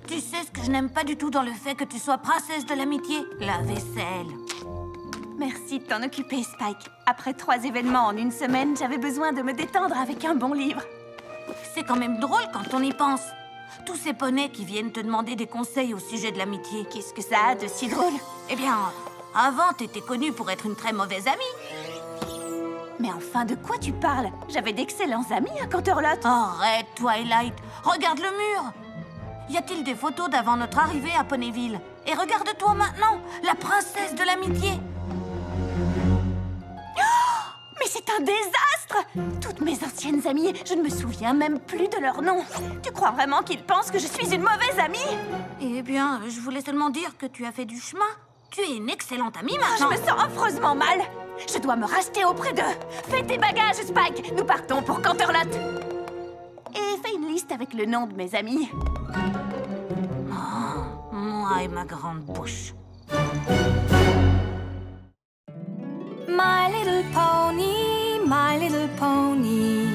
Tu sais ce que je n'aime pas du tout dans le fait que tu sois princesse de l'amitié? La vaisselle. Merci de t'en occuper, Spike. Après 3 événements en une semaine, j'avais besoin de me détendre avec un bon livre. C'est quand même drôle quand on y pense. Tous ces poneys qui viennent te demander des conseils au sujet de l'amitié. Qu'est-ce que ça a de si drôle? Eh bien, avant, t'étais connue pour être une très mauvaise amie. Mais enfin, de quoi tu parles? J'avais d'excellents amis à Canterlot. Arrête, Twilight. Regarde le mur. Y a-t-il des photos d'avant notre arrivée à Ponyville? Et regarde-toi maintenant, la princesse de l'amitié. Mais c'est un désastre! Toutes mes anciennes amies, je ne me souviens même plus de leur nom. Tu crois vraiment qu'ils pensent que je suis une mauvaise amie? Eh bien, je voulais seulement dire que tu as fait du chemin. Tu es une excellente amie Je maintenant. me sens affreusement mal. Je dois me racheter auprès d'eux. Fais tes bagages, Spike. Nous partons pour Canterlot. Et fais une liste avec le nom de mes amis. Oh, moi et ma grande bouche. My little pony, my little pony.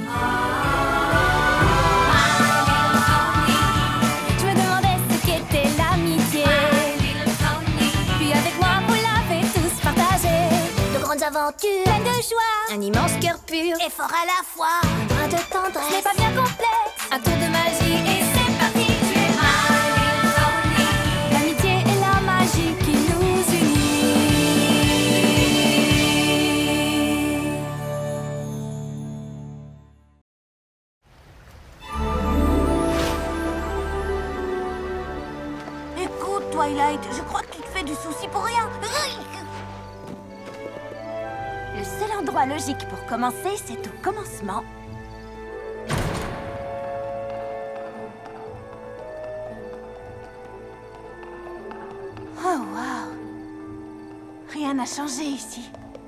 Je me demandais ce qu'était l'amitié. Puis avec moi, vous l'avez tous partagé. De grandes aventures, Pleine de joie, un immense cœur pur, Et fort à la fois. un brin de ce n'est tendresse. pas bien complexe. Un tour de magie et c'est parti. Tu es my little pony. L'amitié et la magie qui nous unit. Écoute, Twilight, je crois que tu te fais du souci pour rien. Le seul endroit logique pour commencer, c'est au commencement. Oh, wow! Rien n'a changé ici.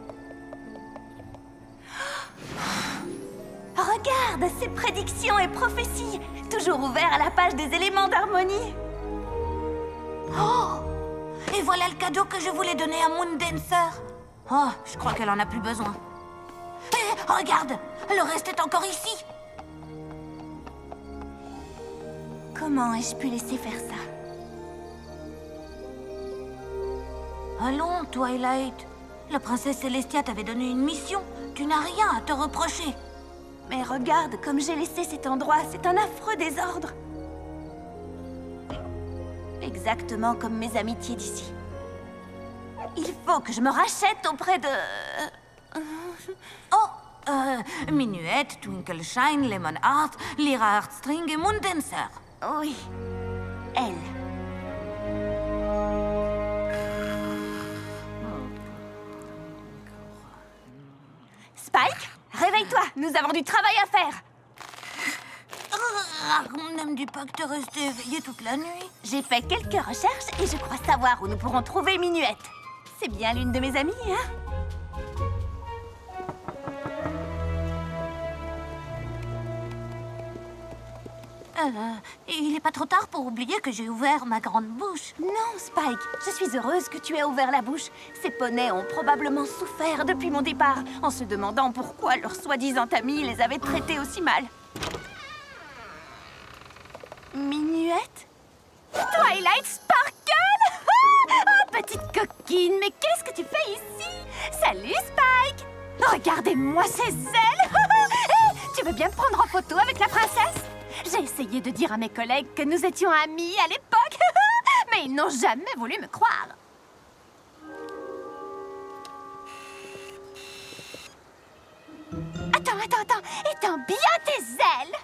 Regarde, ces prédictions et prophéties, toujours ouverts à la page des éléments d'harmonie. Oh! Et voilà le cadeau que je voulais donner à Moondancer. Oh, je crois qu'elle en a plus besoin. Eh, regarde, le reste est encore ici. Comment ai-je pu laisser faire ça? Allons, Twilight. La princesse Célestia t'avait donné une mission. Tu n'as rien à te reprocher. Mais regarde comme j'ai laissé cet endroit, c'est un affreux désordre. Exactement comme mes amitiés d'ici. Il faut que je me rachète auprès de... Oh, Minuette, Twinkle Shine, Lemon Heart, Lyra Heartstring et Moondancer. Oui, elle. Spike, réveille-toi, nous avons du travail à faire. On ne me dit pas que t'es resté éveillé toute la nuit. J'ai fait quelques recherches et je crois savoir où nous pourrons trouver Minuette. C'est bien l'une de mes amies, hein? Il n'est pas trop tard pour oublier que j'ai ouvert ma grande bouche. Non, Spike, je suis heureuse que tu aies ouvert la bouche. Ces poneys ont probablement souffert depuis mon départ, en se demandant pourquoi leur soi-disant ami les avait traités aussi mal. Minuette? Twilight Sparkle! Oh, petite coquine, mais qu'est-ce que tu fais ici? Salut, Spike! Regardez-moi ces ailes! Hey, tu veux bien me prendre en photo avec la princesse? J'ai essayé de dire à mes collègues que nous étions amis à l'époque, mais ils n'ont jamais voulu me croire. Attends, étends bien tes ailes.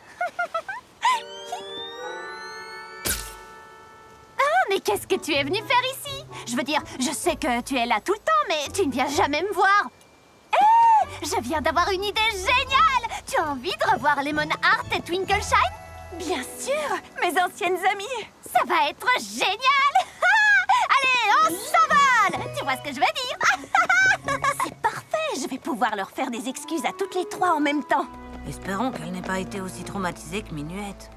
Ah, mais qu'est-ce que tu es venu faire ici? Je veux dire, je sais que tu es là tout le temps, mais tu ne viens jamais me voir. Hé, je viens d'avoir une idée géniale. Tu as envie de revoir Lemon Heart et Twinkle Shine? Bien sûr, mes anciennes amies. Ça va être génial. Allez, on s'envole. Tu vois ce que je veux dire? C'est parfait, je vais pouvoir leur faire des excuses à toutes les trois en même temps. Espérons qu'elle n'ait pas été aussi traumatisée que Minuette.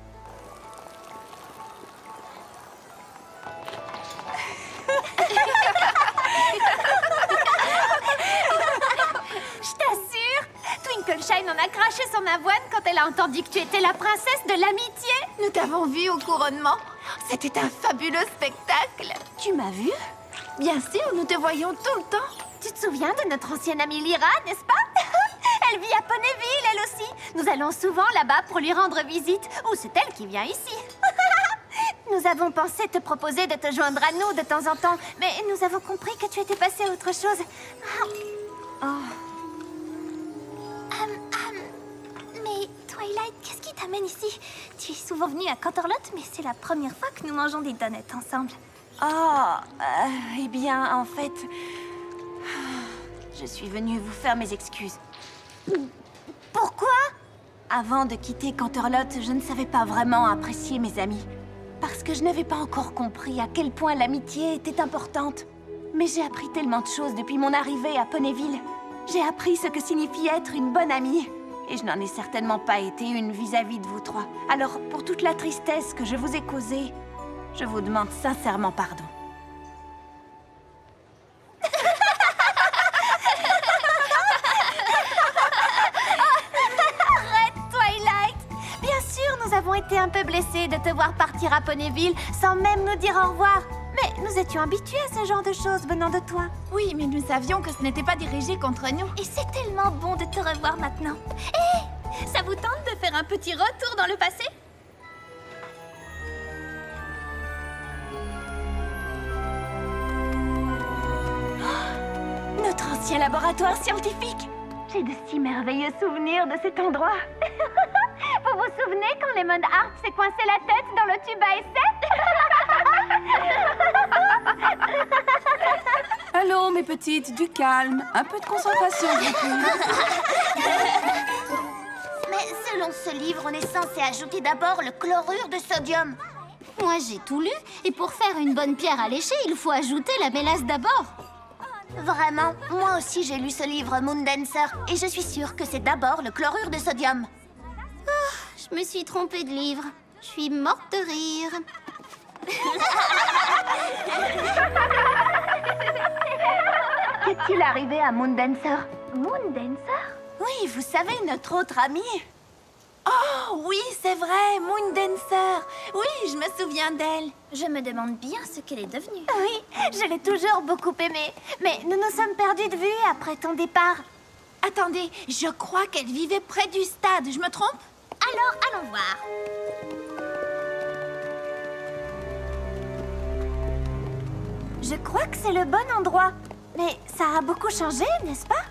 Je t'assure, Twinkle Shine en a craché son avoine quand elle a entendu que tu étais la princesse de l'amitié. Nous t'avons vu au couronnement. C'était un fabuleux spectacle. Tu m'as vue? Bien sûr, nous te voyons tout le temps. Tu te souviens de notre ancienne amie Lyra, n'est-ce pas? Elle vit à Ponyville, elle aussi. Nous allons souvent là-bas pour lui rendre visite. Ou c'est elle qui vient ici. Nous avons pensé te proposer de te joindre à nous de temps en temps, mais nous avons compris que tu étais passée à autre chose. Mais Twilight, qu'est-ce qui t'amène ici? Tu es souvent venue à Canterlot, mais c'est la première fois que nous mangeons des donuts ensemble. Eh bien, en fait, je suis venue vous faire mes excuses. Pourquoi? Avant de quitter Canterlot, je ne savais pas vraiment apprécier mes amis. Parce que je n'avais pas encore compris à quel point l'amitié était importante. Mais j'ai appris tellement de choses depuis mon arrivée à Ponyville. J'ai appris ce que signifie être une bonne amie. Et je n'en ai certainement pas été une vis-à-vis de vous trois. Alors, pour toute la tristesse que je vous ai causée, je vous demande sincèrement pardon. Arrête, Twilight! Bien sûr, nous avons été un peu blessés de te voir partir à Ponyville sans même nous dire au revoir. Mais nous étions habitués à ce genre de choses venant de toi. Oui, mais nous savions que ce n'était pas dirigé contre nous. Et c'est tellement bon de te revoir maintenant. Hé, ça vous tente de faire un petit retour dans le passé? Notre ancien laboratoire scientifique. J'ai de si merveilleux souvenirs de cet endroit. Vous vous souvenez quand Lemon Hart s'est coincé la tête dans le tube à essai? Allons, mes petites, du calme. Un peu de concentration, du coup. Mais selon ce livre, on est censé ajouter d'abord le chlorure de sodium. Moi, j'ai tout lu. Et pour faire une bonne pierre à lécher, il faut ajouter la mélasse d'abord. Vraiment, moi aussi j'ai lu ce livre Moondancer. Et je suis sûre que c'est d'abord le chlorure de sodium. Je me suis trompée de livre. Je suis morte de rire. Qu'est-il arrivé à Moondancer? Moondancer? Oui, vous savez, notre autre amie. Oh, oui, c'est vrai, Moondancer. Oui, je me souviens d'elle. Je me demande bien ce qu'elle est devenue. Oui, je l'ai toujours beaucoup aimée. Mais nous nous sommes perdus de vue après ton départ. Attendez, je crois qu'elle vivait près du stade, je me trompe? Alors, allons voir. Je crois que c'est le bon endroit. Mais ça a beaucoup changé, n'est-ce pas?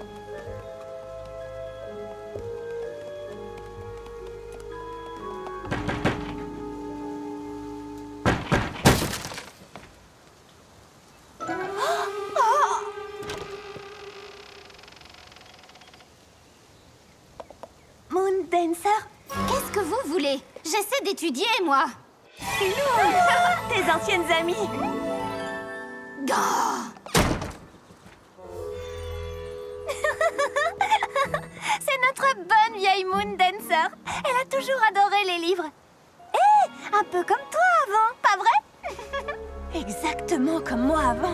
Moondancer? Qu'est-ce que vous voulez? J'essaie d'étudier, moi. C'est nous, tes anciennes amies. C'est notre bonne vieille Moondancer. Elle a toujours adoré les livres. Hé, un peu comme toi avant, pas vrai? Exactement comme moi avant.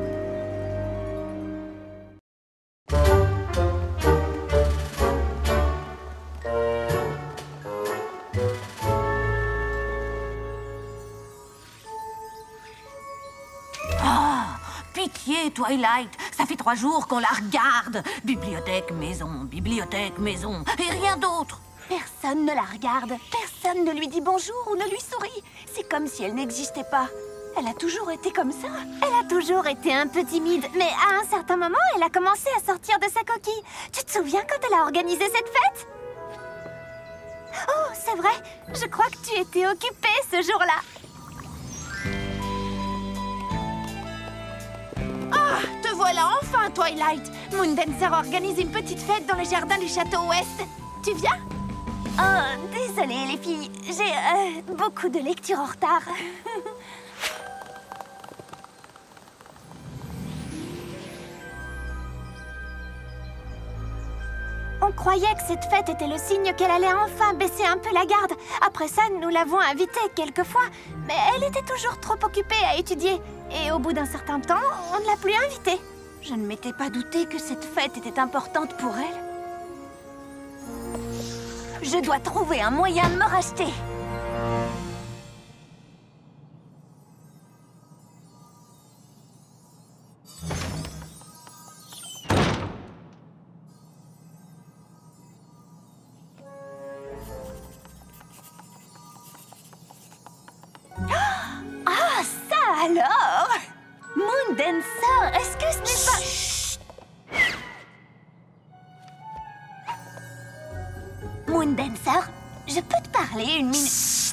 Pitié, Twilight, ça fait 3 jours qu'on la regarde. Bibliothèque, maison, et rien d'autre. Personne ne la regarde, personne ne lui dit bonjour ou ne lui sourit. C'est comme si elle n'existait pas. Elle a toujours été comme ça. Elle a toujours été un peu timide, mais à un certain moment, elle a commencé à sortir de sa coquille. Tu te souviens quand elle a organisé cette fête? Oh, c'est vrai, je crois que tu étais occupée ce jour-là. Ah, te voilà enfin, Twilight. Moondancer organise une petite fête dans le jardin du château ouest. Tu viens? Oh, désolée les filles, j'ai beaucoup de lectures en retard. On croyait que cette fête était le signe qu'elle allait enfin baisser un peu la garde. Après ça, nous l'avons invitée quelques fois, mais elle était toujours trop occupée à étudier. Et au bout d'un certain temps, on ne l'a plus invitée. Je ne m'étais pas douté que cette fête était importante pour elle. Je dois trouver un moyen de me racheter. Ah, ça alors! Moondancer, est-ce que ce n'est pas... Moondancer, je peux te parler une minute?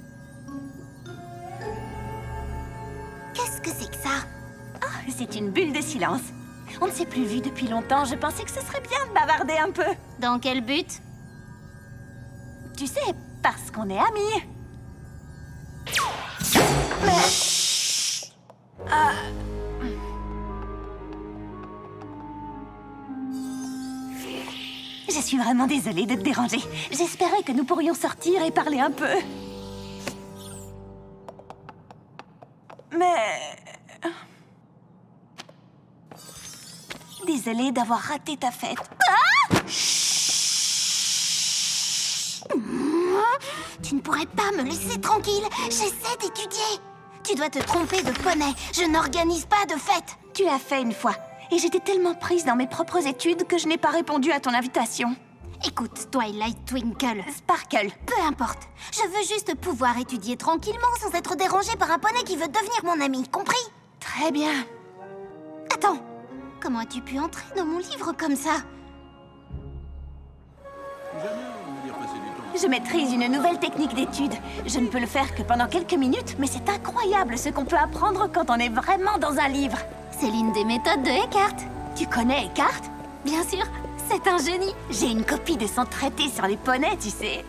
Qu'est-ce que c'est que ça? Oh, c'est une bulle de silence. On ne s'est plus vu depuis longtemps, je pensais que ce serait bien de bavarder un peu. Dans quel but? Tu sais, parce qu'on est amis. Je suis vraiment désolée de te déranger. J'espérais que nous pourrions sortir et parler un peu. Mais... Désolée d'avoir raté ta fête. Tu ne pourrais pas me laisser tranquille. J'essaie d'étudier. Tu dois te tromper de poney. Je n'organise pas de fête. Tu l'as fait une fois. Et j'étais tellement prise dans mes propres études que je n'ai pas répondu à ton invitation. Écoute, Twilight Twinkle. Sparkle. Peu importe. Je veux juste pouvoir étudier tranquillement sans être dérangée par un poney qui veut devenir mon ami. Compris? Très bien. Attends. Comment as-tu pu entrer dans mon livre comme ça? Je maîtrise une nouvelle technique d'étude. Je ne peux le faire que pendant quelques minutes, mais c'est incroyable ce qu'on peut apprendre quand on est vraiment dans un livre. C'est l'une des méthodes de Eckhart. Tu connais Eckhart? Bien sûr, c'est un génie. J'ai une copie de son traité sur les poneys, tu sais.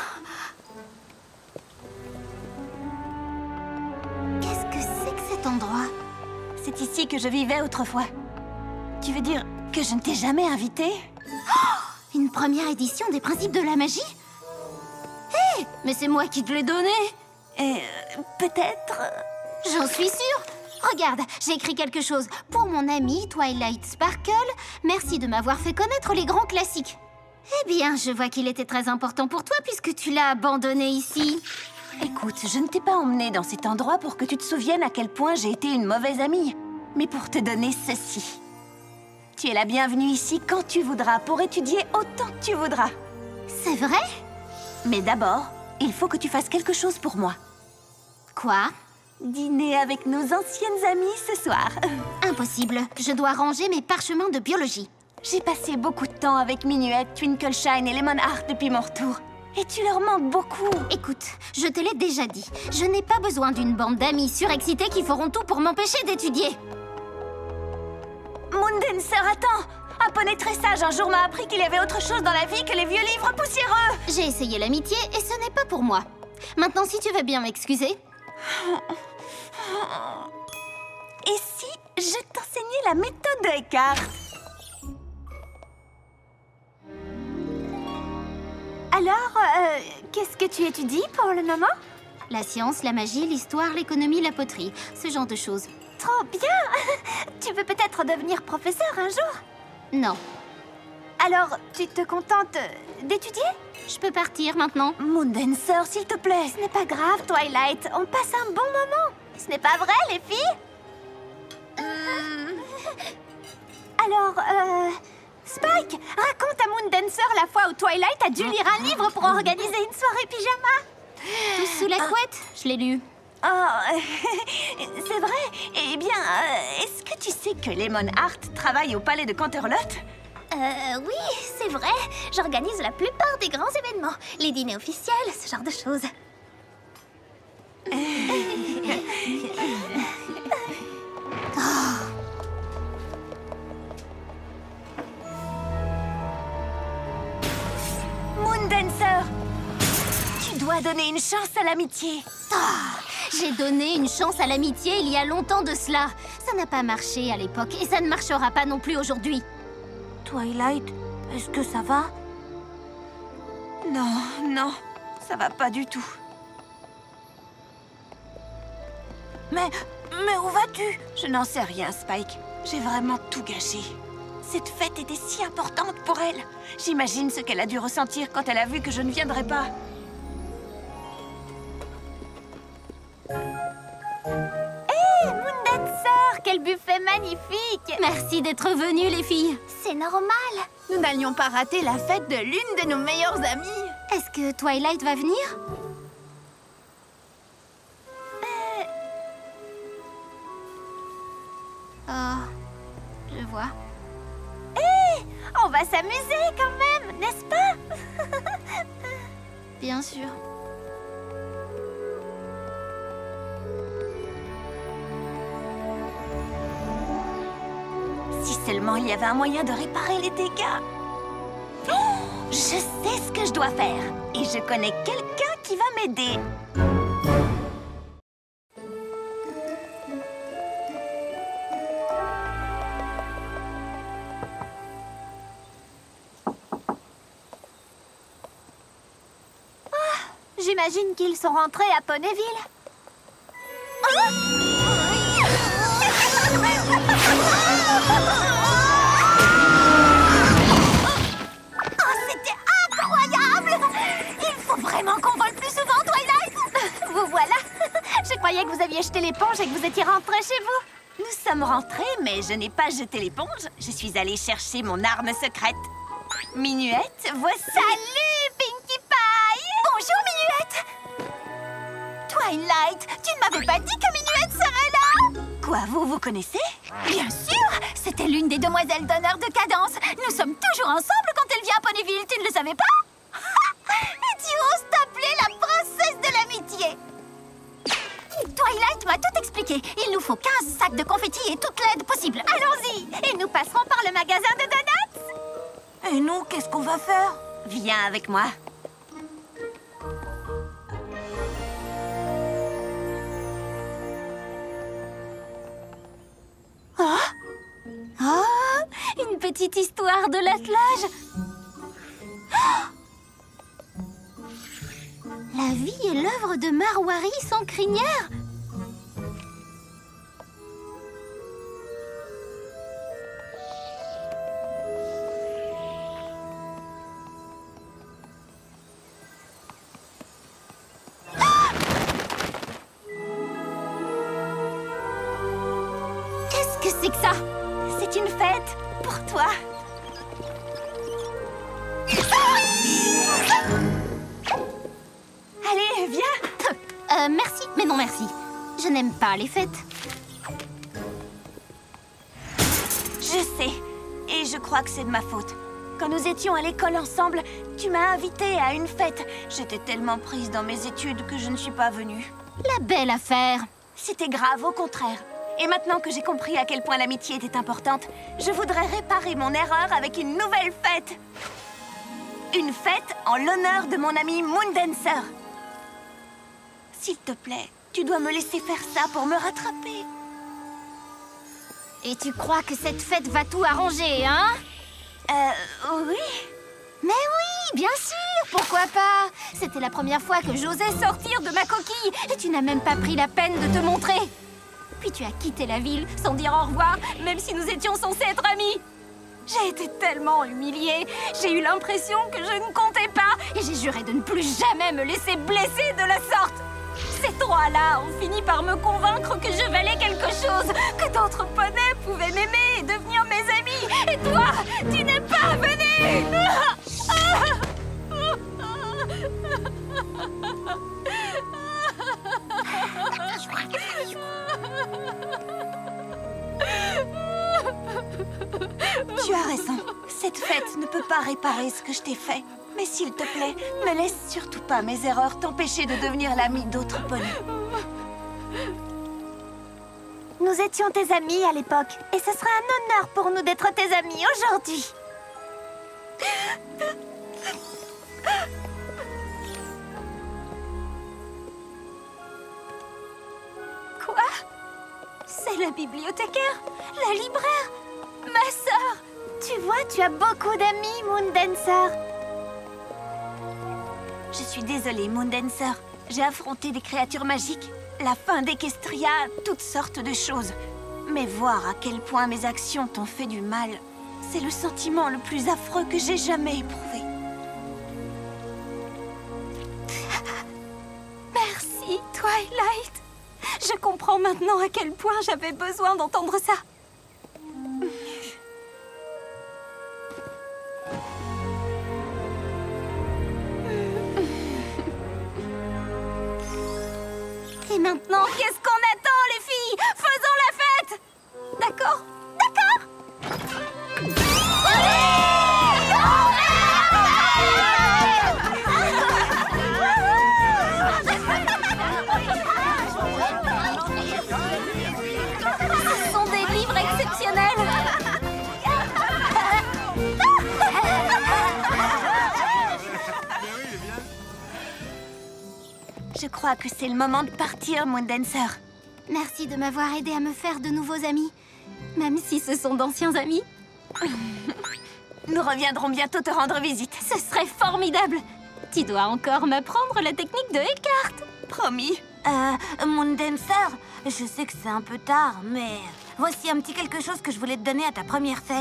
Qu'est-ce que c'est que cet endroit? C'est ici que je vivais autrefois. Tu veux dire que je ne t'ai jamais invitée? Une première édition des principes de la magie? Hé, mais c'est moi qui te l'ai donné. Peut-être... J'en suis sûre. Regarde, j'ai écrit quelque chose. Pour mon ami Twilight Sparkle, merci de m'avoir fait connaître les grands classiques. Eh bien, je vois qu'il était très important pour toi puisque tu l'as abandonné ici. Écoute, je ne t'ai pas emmenée dans cet endroit pour que tu te souviennes à quel point j'ai été une mauvaise amie, mais pour te donner ceci. Tu es la bienvenue ici quand tu voudras, pour étudier autant que tu voudras. C'est vrai? Mais d'abord, il faut que tu fasses quelque chose pour moi. Quoi? Dîner avec nos anciennes amies ce soir. Impossible, je dois ranger mes parchemins de biologie. J'ai passé beaucoup de temps avec Minuette, Twinkleshine et Lemonheart depuis mon retour. Et tu leur manques beaucoup. Écoute, je te l'ai déjà dit. Je n'ai pas besoin d'une bande d'amis surexcités qui feront tout pour m'empêcher d'étudier. Moondancer, attends! Un poney très sage un jour m'a appris qu'il y avait autre chose dans la vie que les vieux livres poussiéreux. J'ai essayé l'amitié et ce n'est pas pour moi. Maintenant, si tu veux bien m'excuser. Et si je t'enseignais la méthode de Eckhart? Alors, qu'est-ce que tu étudies pour le moment? La science, la magie, l'histoire, l'économie, la poterie. Ce genre de choses. Trop bien! Tu veux peut-être devenir professeur un jour? Non. Alors, tu te contentes d'étudier? Je peux partir maintenant. Moondancer, s'il te plaît. Ce n'est pas grave, Twilight. On passe un bon moment. Ce n'est pas vrai, les filles? Alors, Spike, raconte à Moondancer la fois où Twilight a dû lire un livre pour organiser une soirée pyjama. Tous sous la couette, je l'ai lu. Oh, c'est vrai? Eh bien, est-ce que tu sais que Lemonheart travaille au palais de Canterlot? Oui, c'est vrai. J'organise la plupart des grands événements. Les dîners officiels, ce genre de choses. Moondancer, tu dois donner une chance à l'amitié. J'ai donné une chance à l'amitié il y a longtemps de cela. Ça n'a pas marché à l'époque et ça ne marchera pas non plus aujourd'hui. Twilight, est-ce que ça va? Non, non, ça va pas du tout. Mais où vas-tu? Je n'en sais rien, Spike. J'ai vraiment tout gâché. Cette fête était si importante pour elle. J'imagine ce qu'elle a dû ressentir quand elle a vu que je ne viendrais pas. Moondancer, quel buffet magnifique! Merci d'être venues, les filles. C'est normal. Nous n'allions pas rater la fête de l'une de nos meilleures amies. Est-ce que Twilight va venir? Oh, je vois. On va s'amuser quand même, n'est-ce pas? Bien sûr. Si seulement il y avait un moyen de réparer les dégâts. Oh, je sais ce que je dois faire. Et je connais quelqu'un qui va m'aider. J'imagine qu'ils sont rentrés à Ponyville. C'était incroyable! Il faut vraiment qu'on vole plus souvent, Twilight! Vous voilà. Je croyais que vous aviez jeté l'éponge et que vous étiez rentrés chez vous. Nous sommes rentrés, mais je n'ai pas jeté l'éponge. Je suis allée chercher mon arme secrète. Minuette, voici... Salut, Pinkie Pie! Bonjour, Minuette! Twilight, tu ne m'avais pas dit que Minuette serait là! Quoi, vous connaissez? Bien sûr! C'était l'une des demoiselles d'honneur de Cadence. Nous sommes toujours ensemble quand elle vient à Ponyville, tu ne le savais pas? Et tu oses t'appeler la princesse de l'amitié! Twilight m'a tout expliqué. Il nous faut 15 sacs de confettis et toute l'aide possible. Allons-y! Et nous passerons par le magasin de donuts. Et nous, qu'est-ce qu'on va faire? Viens avec moi. Une petite histoire de l'attelage. La vie et l'œuvre de Marwari sans crinière. Qu'est-ce que c'est que ça? C'est une fête pour toi. Allez, viens. Merci, mais non merci. Je n'aime pas les fêtes. Je sais. Et je crois que c'est de ma faute. Quand nous étions à l'école ensemble, tu m'as invitée à une fête. J'étais tellement prise dans mes études que je ne suis pas venue. La belle affaire. C'était grave, au contraire. Et maintenant que j'ai compris à quel point l'amitié était importante, je voudrais réparer mon erreur avec une nouvelle fête. Une fête en l'honneur de mon ami Moondancer. S'il te plaît, tu dois me laisser faire ça pour me rattraper. Et tu crois que cette fête va tout arranger, hein? Oui. Mais oui, bien sûr, pourquoi pas? C'était la première fois que j'osais sortir de ma coquille et tu n'as même pas pris la peine de te montrer. Puis tu as quitté la ville sans dire au revoir, même si nous étions censés être amis. J'ai été tellement humiliée, j'ai eu l'impression que je ne comptais pas et j'ai juré de ne plus jamais me laisser blesser de la sorte. Ces trois-là ont fini par me convaincre que je valais quelque chose, que d'autres poneys pouvaient m'aimer et devenir mes amis. Et toi, tu n'es pas venu. Tu as raison. Cette fête ne peut pas réparer ce que je t'ai fait. Mais s'il te plaît, ne laisse surtout pas mes erreurs t'empêcher de devenir l'ami d'autres poneys. Nous étions tes amis à l'époque, et ce serait un honneur pour nous d'être tes amis aujourd'hui. Quoi? C'est la bibliothécaire, la libraire, ma sœur. Tu vois, tu as beaucoup d'amis, Moondancer. Je suis désolée, Moondancer. J'ai affronté des créatures magiques, la fin d'Equestria, toutes sortes de choses. Mais voir à quel point mes actions t'ont fait du mal, C'est le sentiment le plus affreux que j'ai jamais éprouvé. Merci, Twilight. Je comprends maintenant à quel point j'avais besoin d'entendre ça. Et maintenant, qu'est-ce qu'on attend, les filles? Faisons la fête! D'accord? D'accord? Ce sont des livres exceptionnels. Je crois que c'est le moment de partir, Moondancer. Merci de m'avoir aidé à me faire de nouveaux amis. Même si ce sont d'anciens amis. Nous reviendrons bientôt te rendre visite. Ce serait formidable. Tu dois encore m'apprendre la technique de Eckhart. Promis. Moondancer, je sais que c'est un peu tard, mais voici un petit quelque chose que je voulais te donner à ta première fête.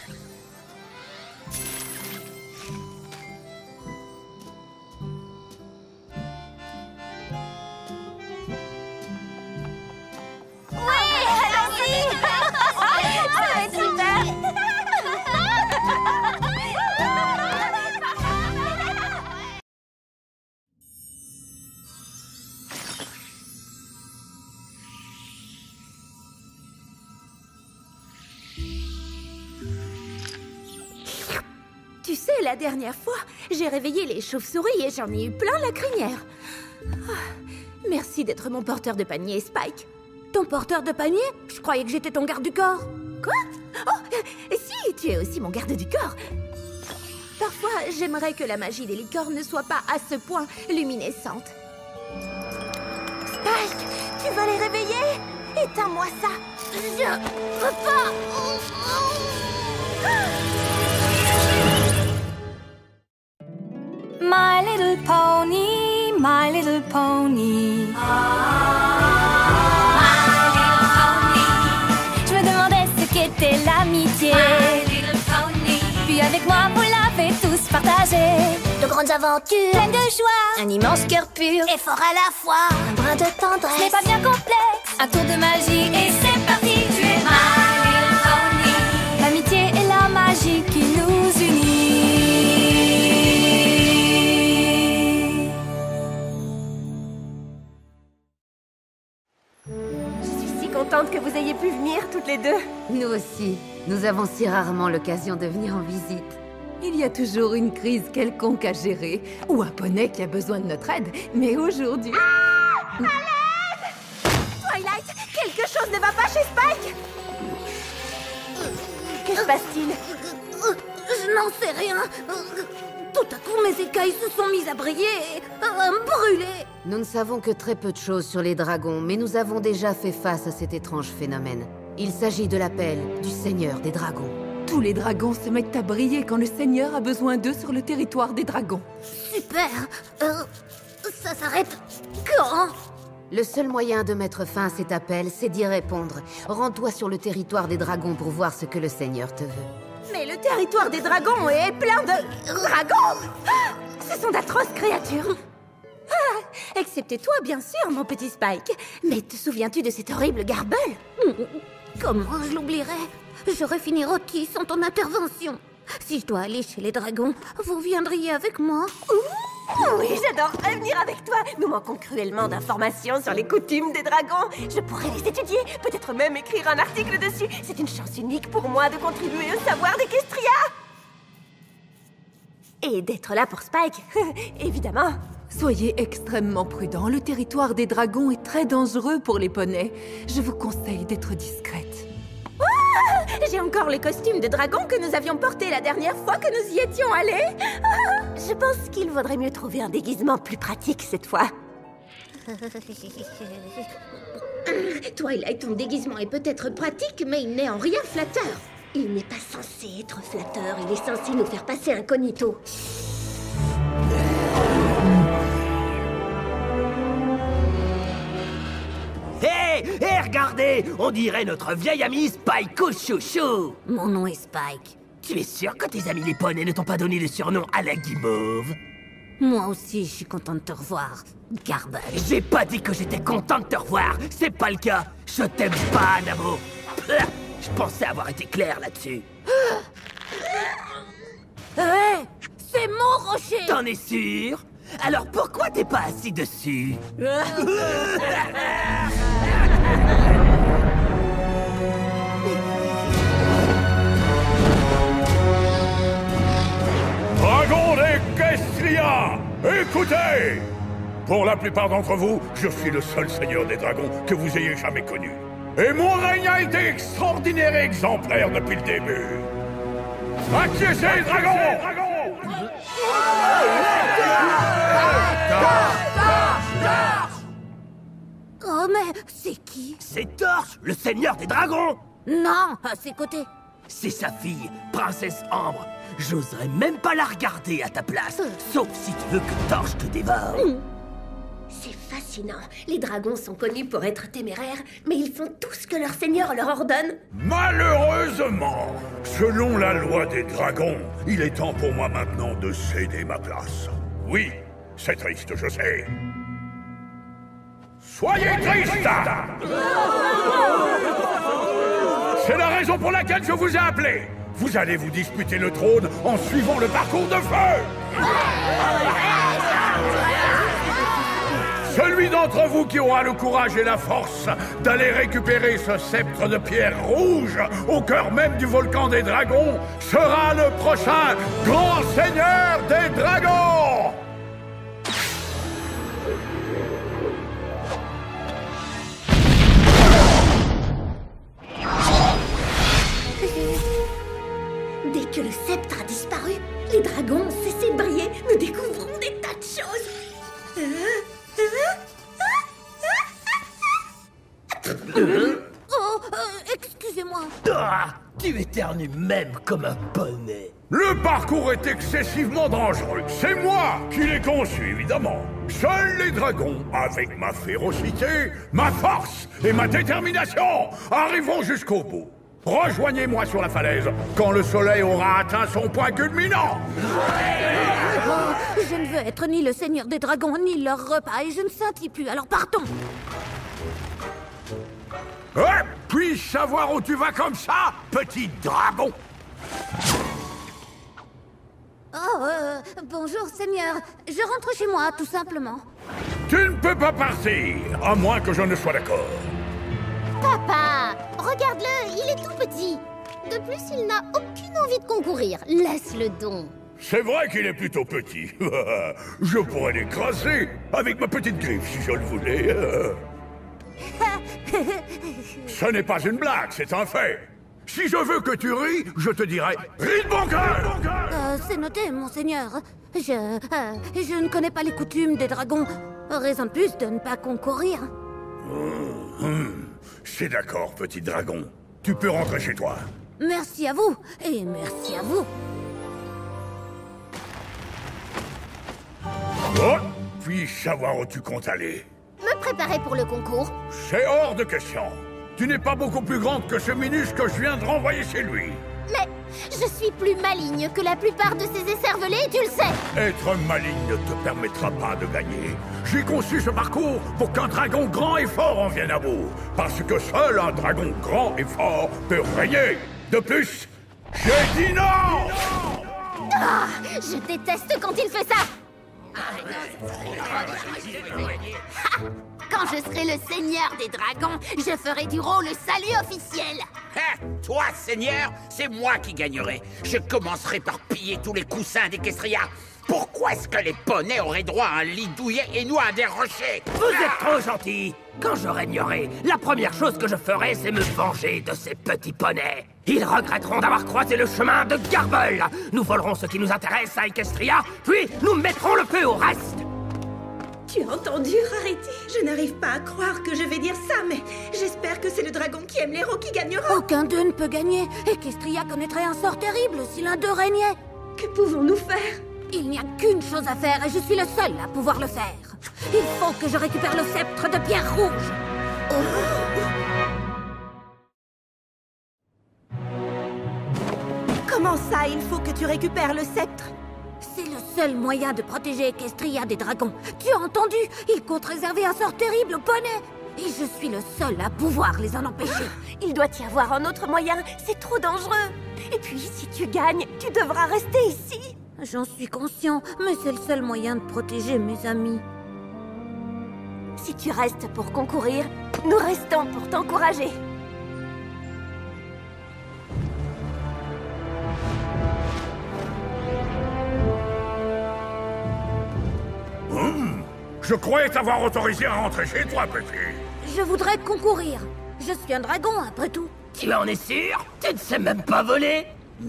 Tu sais, la dernière fois, j'ai réveillé les chauves-souris et j'en ai eu plein la crinière. Ah, merci d'être mon porteur de panier, Spike. Ton porteur de panier? Je croyais que j'étais ton garde du corps. Quoi? Oh, si, tu es aussi mon garde du corps. Parfois, j'aimerais que la magie des licornes ne soit pas à ce point luminescente. Spike, tu vas les réveiller? Éteins-moi ça. Je peux pas. My little pony, my little pony. Je me demandais ce qu'était l'amitié. Puis avec moi, vous l'avez tous partagé. De grandes aventures, Pleine de joie, un immense cœur pur, Et fort à la fois. un brin de ce n'est tendresse. pas bien complexe. Un tour de magie et c'est parti. Tu es my little pony. L'amitié et la magie qui nous unit. Je suis si contente que vous ayez pu venir toutes les deux. Nous aussi. Nous avons si rarement l'occasion de venir en visite. Il y a toujours une crise quelconque à gérer, ou un poney qui a besoin de notre aide. Mais aujourd'hui... Twilight, quelque chose ne va pas chez Spike. Que se passe-t-il? Je n'en sais rien. Tout à coup, mes écailles se sont mises à briller et à me brûler. Nous ne savons que très peu de choses sur les dragons, mais nous avons déjà fait face à cet étrange phénomène. Il s'agit de l'appel du Seigneur des Dragons. Tous les dragons se mettent à briller quand le Seigneur a besoin d'eux sur le territoire des dragons. Super. Ça s'arrête quand? Le seul moyen de mettre fin à cet appel, c'est d'y répondre. Rends-toi sur le territoire des dragons pour voir ce que le Seigneur te veut. Mais le territoire des dragons est plein de... dragons! Ce sont d'atroces créatures. Excepté toi, bien sûr, mon petit Spike. Mais te souviens-tu de cette horrible garbeule? Comment je l'oublierais? J'aurais fini rôti sans ton intervention. Si je dois aller chez les dragons, vous viendriez avec moi? Oui, j'adorerais venir avec toi. Nous manquons cruellement d'informations sur les coutumes des dragons. Je pourrais les étudier, peut-être même écrire un article dessus. C'est une chance unique pour moi de contribuer au savoir d'Equestria. Et d'être là pour Spike, évidemment. Soyez extrêmement prudents. Le territoire des dragons est très dangereux pour les poneys. Je vous conseille d'être discrète. J'ai encore les costumes de dragon que nous avions portés la dernière fois que nous y étions allés. Je pense qu'il vaudrait mieux trouver un déguisement plus pratique cette fois. Twilight, ton déguisement est peut-être pratique, mais il n'est en rien flatteur. Il n'est pas censé être flatteur, il est censé nous faire passer incognito. Hé, regardez, on dirait notre vieil ami Spike Chouchou. Mon nom est Spike. Tu es sûr que tes amis les poneys ne t'ont pas donné le surnom à la guimauve? Moi aussi, je suis contente de te revoir, Garble. J'ai pas dit que j'étais content de te revoir, c'est pas le cas. Je t'aime pas, Namo. Je pensais avoir été clair là-dessus. Hé, c'est mon rocher. T'en es sûr? Alors pourquoi t'es pas assis dessus? Dragon d'Equestria, écoutez! Pour la plupart d'entre vous, je suis le seul seigneur des dragons que vous ayez jamais connu. Et mon règne a été extraordinaire et exemplaire depuis le début. Acquiescez, dragons! Oh, mais c'est qui? C'est Torche, le seigneur des dragons! Non, à ses côtés. C'est sa fille, Princesse Ambre. J'oserais même pas la regarder à ta place, sauf si tu veux que Torche te dévore. C'est fascinant. Les dragons sont connus pour être téméraires, mais ils font tout ce que leur seigneur leur ordonne. Malheureusement, selon la loi des dragons, il est temps pour moi maintenant de céder ma place. Oui, c'est triste, je sais. Soyez tristes! C'est la raison pour laquelle je vous ai appelé. Vous allez vous disputer le trône en suivant le parcours de feu. Celui d'entre vous qui aura le courage et la force d'aller récupérer ce sceptre de pierre rouge au cœur même du volcan des dragons sera le prochain grand seigneur des dragons! Dès que le sceptre a disparu, les dragons ont cessé de briller. Nous découvrons des tas de choses. Oh, excusez-moi. Ah, tu éternues même comme un poney. Le parcours est excessivement dangereux. C'est moi qui l'ai conçu, évidemment. Seuls les dragons, avec ma férocité, ma force et ma détermination, arriveront jusqu'au bout. Rejoignez-moi sur la falaise quand le soleil aura atteint son point culminant. Oh, je ne veux être ni le seigneur des dragons, ni leur repas, et je ne scintille plus, alors partons. Puis-je savoir où tu vas comme ça, petit dragon? Oh, bonjour, seigneur. Je rentre chez moi, tout simplement. Tu ne peux pas partir, à moins que je ne sois d'accord. Papa, regarde-le, il est tout petit. De plus, il n'a aucune envie de concourir. Laisse-le donc. C'est vrai qu'il est plutôt petit. Je pourrais l'écraser avec ma petite griffe si je le voulais. Ce n'est pas une blague, c'est un fait. Si je veux que tu ris, je te dirai « Ris de bon cœur !» C'est noté, monseigneur. Je ne connais pas les coutumes des dragons. Raison de plus de ne pas concourir. C'est d'accord, petit dragon. Tu peux rentrer chez toi. Merci à vous, et merci à vous. Oh, puis-je savoir où tu comptes aller? Me préparer pour le concours. C'est hors de question. Tu n'es pas beaucoup plus grande que ce minus que je viens de renvoyer chez lui. Mais je suis plus maligne que la plupart de ces écervelés, tu le sais. Être maligne ne te permettra pas de gagner. J'ai conçu ce parcours pour qu'un dragon grand et fort en vienne à bout. Parce que seul un dragon grand et fort peut régner. De plus, j'ai dit non! Ah, je déteste quand il fait ça. Quand je serai le seigneur des dragons, je ferai du rôle le salut officiel. Toi, seigneur, c'est moi qui gagnerai. Je commencerai par piller tous les coussins d'Equestria. Pourquoi est-ce que les poneys auraient droit à un lit douillet et nous à des rochers? Vous êtes trop gentil. Quand je régnerai, la première chose que je ferai, c'est me venger de ces petits poneys. Ils regretteront d'avoir croisé le chemin de Garble. Nous volerons ce qui nous intéresse à Equestria, puis nous mettrons le feu au reste. Tu as entendu, Rarity? Je n'arrive pas à croire que je vais dire ça, mais j'espère que c'est le dragon qui aime l'héros qui gagnera. Aucun d'eux ne peut gagner. Equestria connaîtrait un sort terrible si l'un d'eux régnait. Que pouvons-nous faire? Il n'y a qu'une chose à faire et je suis le seul à pouvoir le faire. Il faut que je récupère le sceptre de pierre rouge. Comment ça, ça, il faut que tu récupères le sceptre. C'est le seul moyen de protéger Equestria des dragons. Tu as entendu? Ils comptent réserver un sort terrible aux poneys. Et je suis le seul à pouvoir les en empêcher. Il doit y avoir un autre moyen, c'est trop dangereux. Et puis, si tu gagnes, tu devras rester ici. J'en suis conscient, mais c'est le seul moyen de protéger mes amis. Si tu restes pour concourir, nous restons pour t'encourager. Je croyais t'avoir autorisé à rentrer chez toi, petit. Je voudrais concourir. Je suis un dragon, après tout. Tu en es sûr? Tu ne sais même pas voler?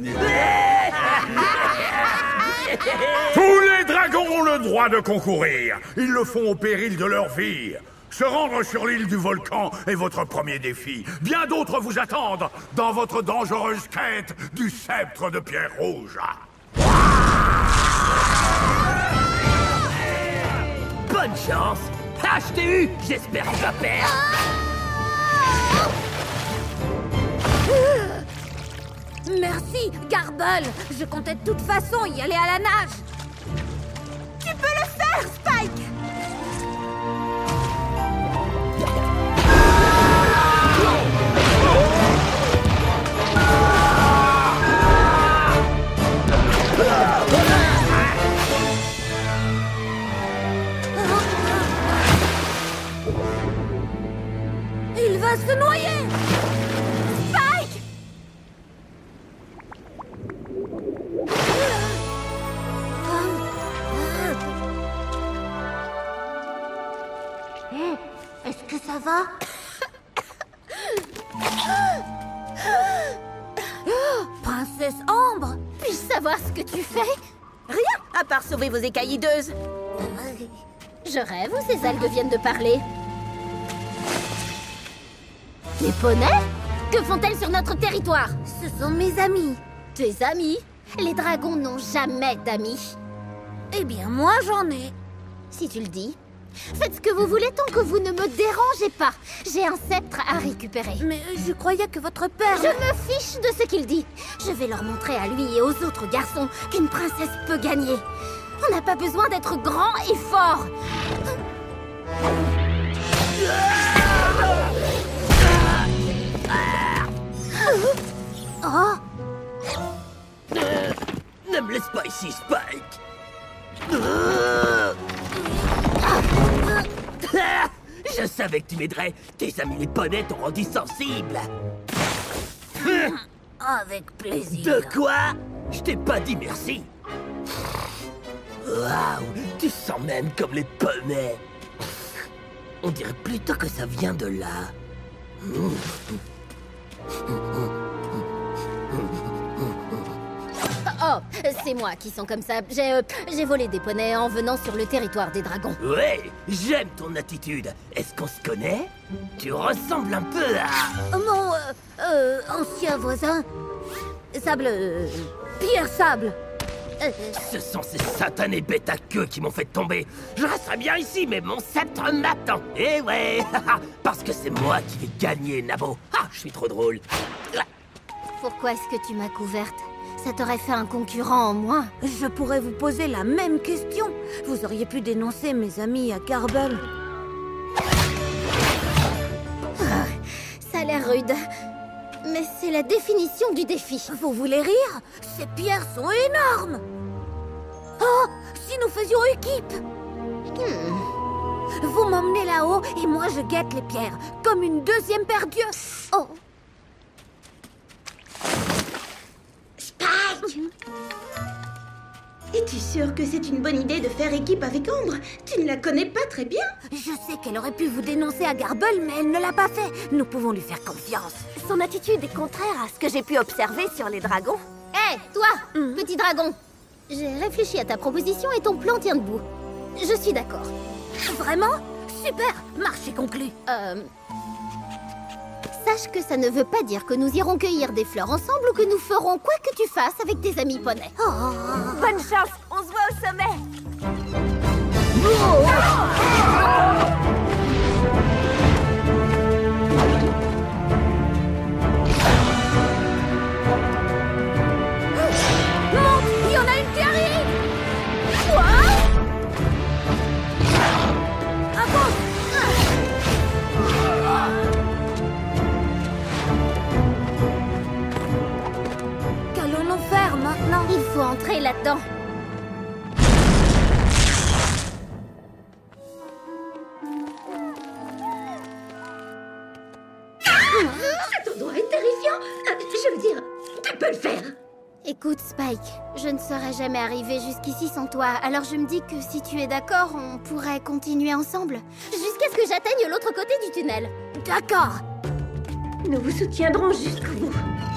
Tous les dragons ont le droit de concourir. Ils le font au péril de leur vie. Se rendre sur l'île du volcan est votre premier défi. Bien d'autres vous attendent dans votre dangereuse quête du sceptre de pierre rouge. Bonne chance! Ah, je t'ai eu! J'espère que tu vas perdre! Merci, Garble. Je comptais de toute façon y aller à la nage. Tu peux le faire, Spike! Il va se noyer! Spike! Est-ce que ça va? Princesse Ambre! Puis-je savoir ce que tu fais? Rien, à part sauver vos écailles hideuses. Je rêve ou ces algues viennent de parler? Les poneys? Que font-elles sur notre territoire? Ce sont mes amis. Tes amis? Les dragons n'ont jamais d'amis. Eh bien, moi, j'en ai. Si tu le dis. Faites ce que vous voulez tant que vous ne me dérangez pas. J'ai un sceptre à récupérer. Mais je croyais que votre père... Je me fiche de ce qu'il dit. Je vais leur montrer à lui et aux autres garçons qu'une princesse peut gagner. On n'a pas besoin d'être grand et fort. Oh! Ne me laisse pas ici, Spike! Je savais que tu m'aiderais. Tes amis les poneys t'ont rendu sensible. Avec plaisir. De quoi? Je t'ai pas dit merci. Waouh, tu sens même comme les poneys. On dirait plutôt que ça vient de là. Oh, c'est moi qui sens comme ça. J'ai volé des poneys en venant sur le territoire des dragons. Ouais, j'aime ton attitude. Est-ce qu'on se connaît? Tu ressembles un peu à... Mon, ancien voisin... Sable... Pierre Sable. Ce sont ces satanés bêtes à queue qui m'ont fait tomber. Je resterai bien ici, mais mon sceptre m'attend. Eh ouais, parce que c'est moi qui vais gagner, Nabo. Ah, je suis trop drôle. Pourquoi est-ce que tu m'as couverte? Ça t'aurait fait un concurrent en moins. Je pourrais vous poser la même question. Vous auriez pu dénoncer mes amis à Garble. Ça a l'air rude. Mais c'est la définition du défi. Vous voulez rire? Ces pierres sont énormes. Oh, si nous faisions équipe. Vous m'emmenez là-haut et moi je guette les pierres, comme une deuxième paire d'yeux. Oh. Spike! Es-tu sûr que c'est une bonne idée de faire équipe avec Ambre? Tu ne la connais pas très bien. Je sais qu'elle aurait pu vous dénoncer à Garble, mais elle ne l'a pas fait. Nous pouvons lui faire confiance. Son attitude est contraire à ce que j'ai pu observer sur les dragons. Hé, toi, petit dragon. J'ai réfléchi à ta proposition et ton plan tient debout. Je suis d'accord. Vraiment? Super, marché conclu. Sache que ça ne veut pas dire que nous irons cueillir des fleurs ensemble ou que nous ferons quoi que tu fasses avec tes amis poneys. Bonne chance, on se voit au sommet. peux le faire. Écoute, Spike, je ne serais jamais arrivée jusqu'ici sans toi. Alors je me dis que si tu es d'accord, on pourrait continuer ensemble. Jusqu'à ce que j'atteigne l'autre côté du tunnel. D'accord. Nous vous soutiendrons jusqu'au bout.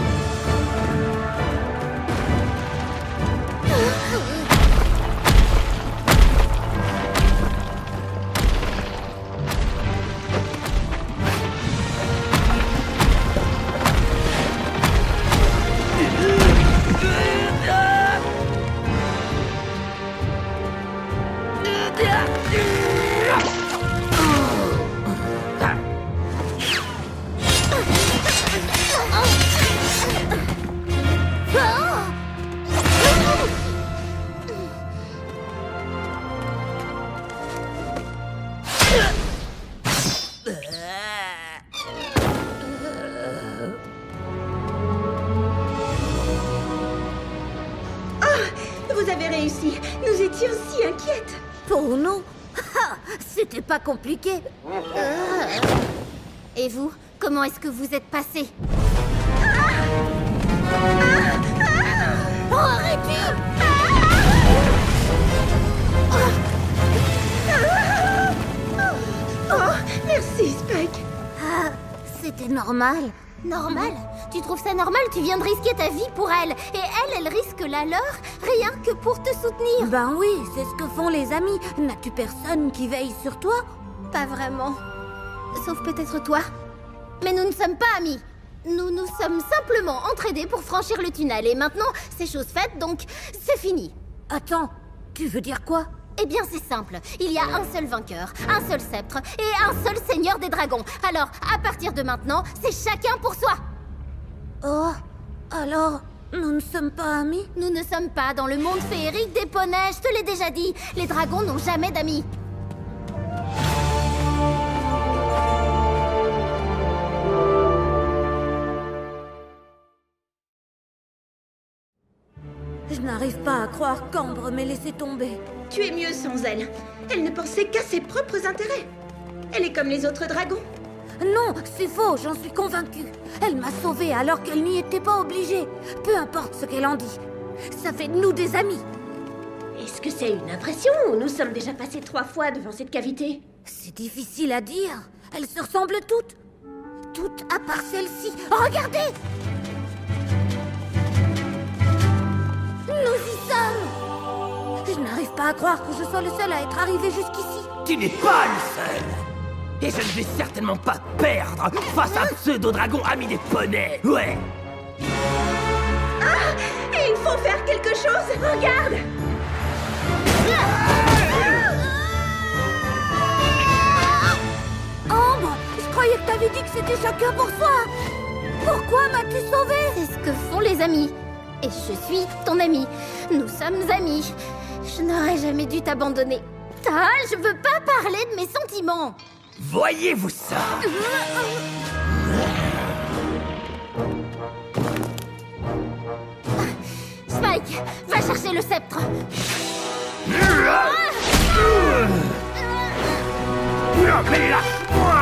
Vous avez réussi. Nous étions si inquiètes. Pour nous, c'était pas compliqué. Et vous, comment est-ce que vous êtes passé? Oh, arrêtez! Oh, merci, Spike. Ah, c'était normal. Normal? Tu trouves ça normal? Tu viens de risquer ta vie pour elle. Et elle risque la leur, rien que pour te soutenir. Ben oui, c'est ce que font les amis. N'as-tu personne qui veille sur toi? Pas vraiment. Sauf peut-être toi. Mais nous ne sommes pas amis. Nous nous sommes simplement entraînés pour franchir le tunnel. Et maintenant, c'est chose faite, donc c'est fini. Attends, tu veux dire quoi? Eh bien, c'est simple. Il y a un seul vainqueur, un seul sceptre et un seul seigneur des dragons. Alors, à partir de maintenant, c'est chacun pour soi. Oh, alors, nous ne sommes pas amis? Nous ne sommes pas dans le monde féerique des poneys, je te l'ai déjà dit. Les dragons n'ont jamais d'amis. Je n'arrive pas à croire qu'Ambre m'ait laissé tomber. Tu es mieux sans elle. Elle ne pensait qu'à ses propres intérêts. Elle est comme les autres dragons. Non, c'est faux, j'en suis convaincue. Elle m'a sauvée alors qu'elle n'y était pas obligée. Peu importe ce qu'elle en dit. Ça fait de nous des amis. Est-ce que c'est une impression ou nous sommes déjà passés 3 fois devant cette cavité? C'est difficile à dire. Elles se ressemblent toutes. Toutes à part celle-ci. Regardez! Nous y sommes! Je n'arrive pas à croire que je sois le seul à être arrivé jusqu'ici. Tu n'es pas le seul! Et je ne vais certainement pas perdre face à un pseudo-dragon ami des poneys! Ouais! Ah! Et il faut faire quelque chose! Regarde! Ambre, je croyais que t'avais dit que c'était chacun pour soi! Pourquoi m'as-tu sauvée? C'est ce que font les amis. Et je suis ton ami. Nous sommes amis. Je n'aurais jamais dû t'abandonner. Je veux pas parler de mes sentiments. Voyez-vous ça? Spike, va chercher le sceptre. Mais lâche-moi!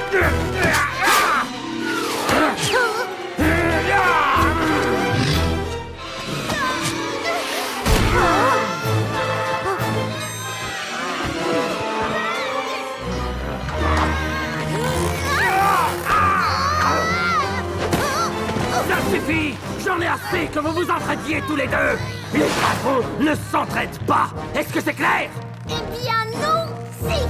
Ça suffit! J'en ai assez que vous vous entraidiez tous les deux! Les dragons ne s'entraident pas! Est-ce que c'est clair? Eh bien non, si.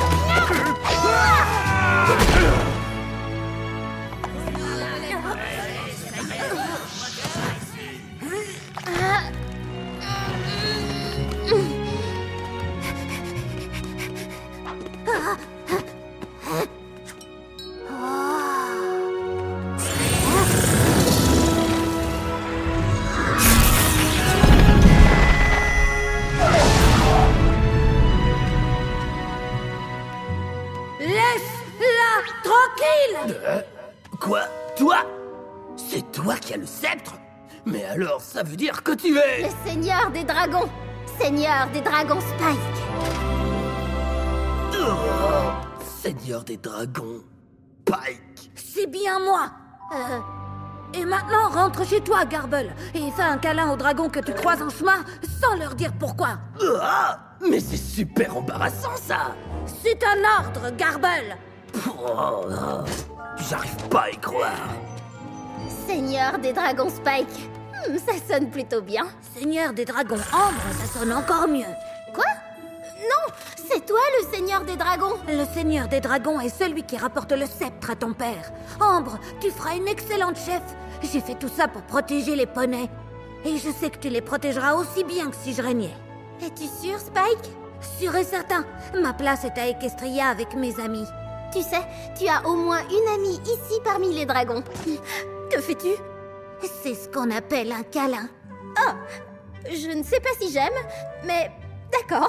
Quoi? Toi? C'est toi qui as le sceptre? Mais alors, ça veut dire que tu es... Le seigneur des dragons. Seigneur des dragons Spike. Seigneur des dragons... Pike. C'est bien moi. Et maintenant, rentre chez toi, Garble, et fais un câlin aux dragons que tu croises en chemin, sans leur dire pourquoi. Mais c'est super embarrassant, ça. C'est un ordre, Garble. J'arrive pas à y croire. Seigneur des dragons Spike. Ça sonne plutôt bien. Seigneur des dragons Ambre, ça sonne encore mieux. Quoi? Non, c'est toi le seigneur des dragons. Le seigneur des dragons est celui qui rapporte le sceptre à ton père. Ambre, tu feras une excellente chef. J'ai fait tout ça pour protéger les poneys. Et je sais que tu les protégeras aussi bien que si je régnais. Es-tu sûr, Spike? Sûr et certain. Ma place est à Equestria avec mes amis. Tu sais, tu as au moins une amie ici parmi les dragons. Que fais-tu? C'est ce qu'on appelle un câlin. Oh, je ne sais pas si j'aime, mais d'accord.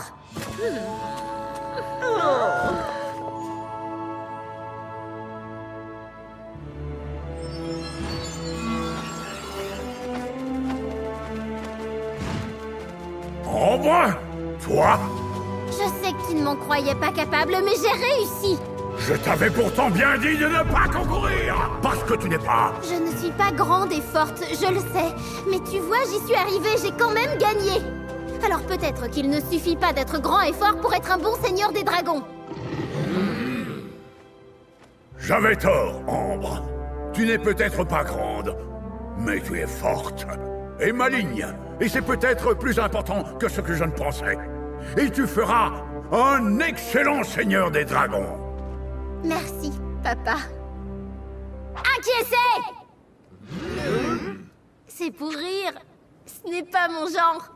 Ambre, toi? Je sais que tu ne m'en croyais pas capable, mais j'ai réussi. Je t'avais pourtant bien dit de ne pas concourir, parce que tu n'es pas... Je ne suis pas grande et forte, je le sais. Mais tu vois, j'y suis arrivée, j'ai quand même gagné. Alors peut-être qu'il ne suffit pas d'être grand et fort pour être un bon seigneur des dragons. J'avais tort, Ambre. Tu n'es peut-être pas grande, mais tu es forte et maligne. Et c'est peut-être plus important que ce que je ne pensais. Et tu feras un excellent seigneur des dragons. Merci, papa. Acquiescez! C'est pour rire. Ce n'est pas mon genre.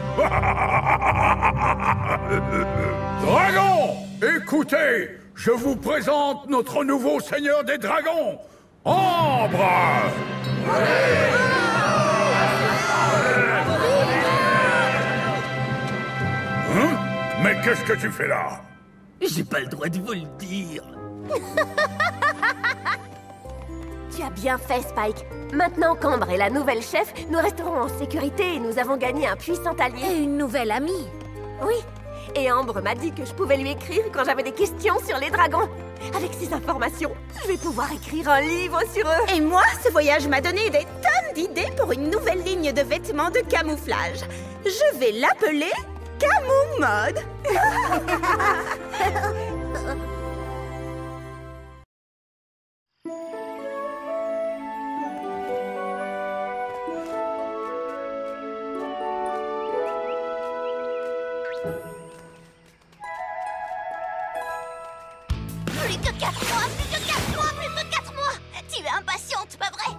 Dragons, écoutez, je vous présente notre nouveau seigneur des dragons, Ambre. Hein? Mais qu'est-ce que tu fais là? J'ai pas le droit de vous le dire. Tu as bien fait, Spike. Maintenant qu'Ambre est la nouvelle chef, nous resterons en sécurité et nous avons gagné un puissant allié. Et une nouvelle amie. Oui, et Ambre m'a dit que je pouvais lui écrire quand j'avais des questions sur les dragons. Avec ces informations, je vais pouvoir écrire un livre sur eux. Et moi, ce voyage m'a donné des tonnes d'idées pour une nouvelle ligne de vêtements de camouflage. Je vais l'appeler Camou Mode. Plus que 4 mois, plus que 4 mois, plus que 4 mois! Tu es impatiente, pas vrai?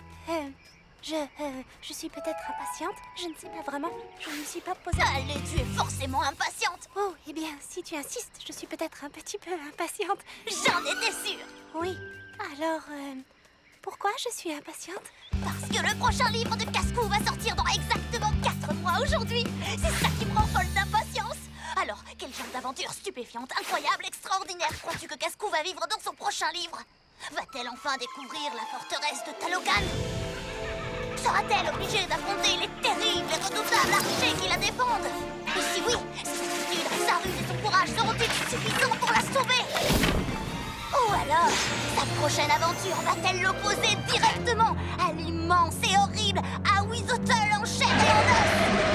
Je suis peut-être impatiente. Je ne sais pas vraiment. Je ne me suis pas posé... Allez, tu es forcément impatiente! Oh, eh bien, si tu insistes, je suis peut-être un petit peu impatiente. J'en étais sûre! Oui. Alors, pourquoi je suis impatiente? Parce que le prochain livre de Cascou va sortir dans exactement 4 mois aujourd'hui! C'est ça qui me rend folle d'impatience! Alors, quel genre d'aventure stupéfiante, incroyable, extraordinaire crois-tu que Cascou va vivre dans son prochain livre? Va-t-elle enfin découvrir la forteresse de Talogan? Sera-t-elle obligée d'affronter les terribles et redoutables archers qui la défendent? Et si oui, ses attitudes, sa ruse et son courage seront-ils suffisants pour la sauver? Ou alors, sa prochaine aventure va-t-elle l'opposer directement à l'immense et horrible Ahuizotl en chair et en os?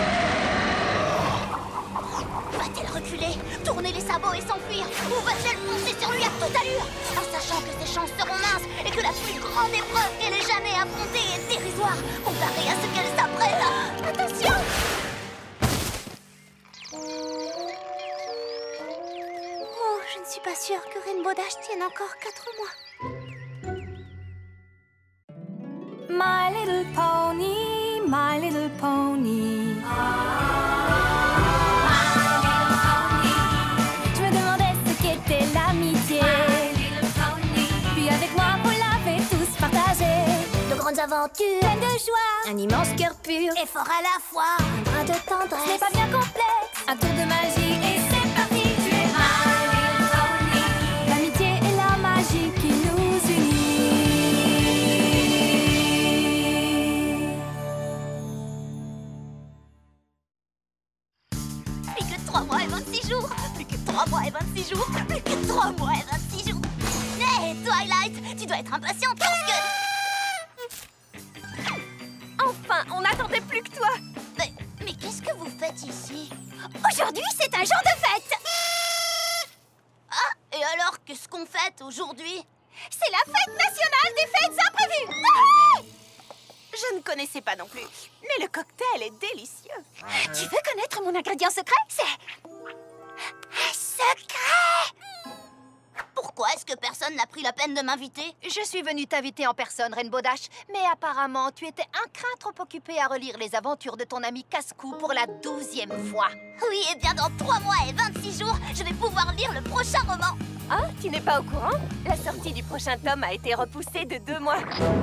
Va-t-elle reculer, tourner les sabots et s'enfuir? Ou va-t-elle foncer sur lui à toute allure, en sachant que ses chances seront minces et que la plus grande épreuve qu'elle ait jamais affrontée est dérisoire comparée à ce qu'elle s'apprête à... Attention! Oh, je ne suis pas sûre que Rainbow Dash tienne encore 4 mois. My little pony, my little pony. Je me demandais ce qu'était l'amitié. Puis avec moi, vous l'avez tous partagé. De grandes aventures, Pleine de joie, un immense cœur pur, et fort à la fois. un brin de Ce n'est tendresse. pas bien complexe. Un tour de magie et c'est parti. Tu es my little pony. L'amitié et la magie qui nous unit. Plus que 3 mois et 26 jours! Plus que 3 mois et 26 jours! Plus que 3 mois et 26 jours! Hé, Twilight, tu dois être impatiente parce que... Enfin, on n'attendait plus que toi. Mais qu'est-ce que vous faites ici? Aujourd'hui, c'est un jour de fête. Ah, et alors, qu'est-ce qu'on fête aujourd'hui? C'est la fête nationale des fêtes imprévues. Je ne connaissais pas non plus, mais le cocktail est délicieux. Tu veux connaître mon ingrédient secret? C'est... secret! Pourquoi est-ce que personne n'a pris la peine de m'inviter? Je suis venue t'inviter en personne, Rainbow Dash, mais apparemment, tu étais un crin trop occupé à relire les aventures de ton ami Casse-Cou pour la 12e fois. Oui, et bien dans 3 mois et 26 jours, je vais pouvoir lire le prochain roman. Ah, tu n'es pas au courant? La sortie du prochain tome a été repoussée de 2 mois.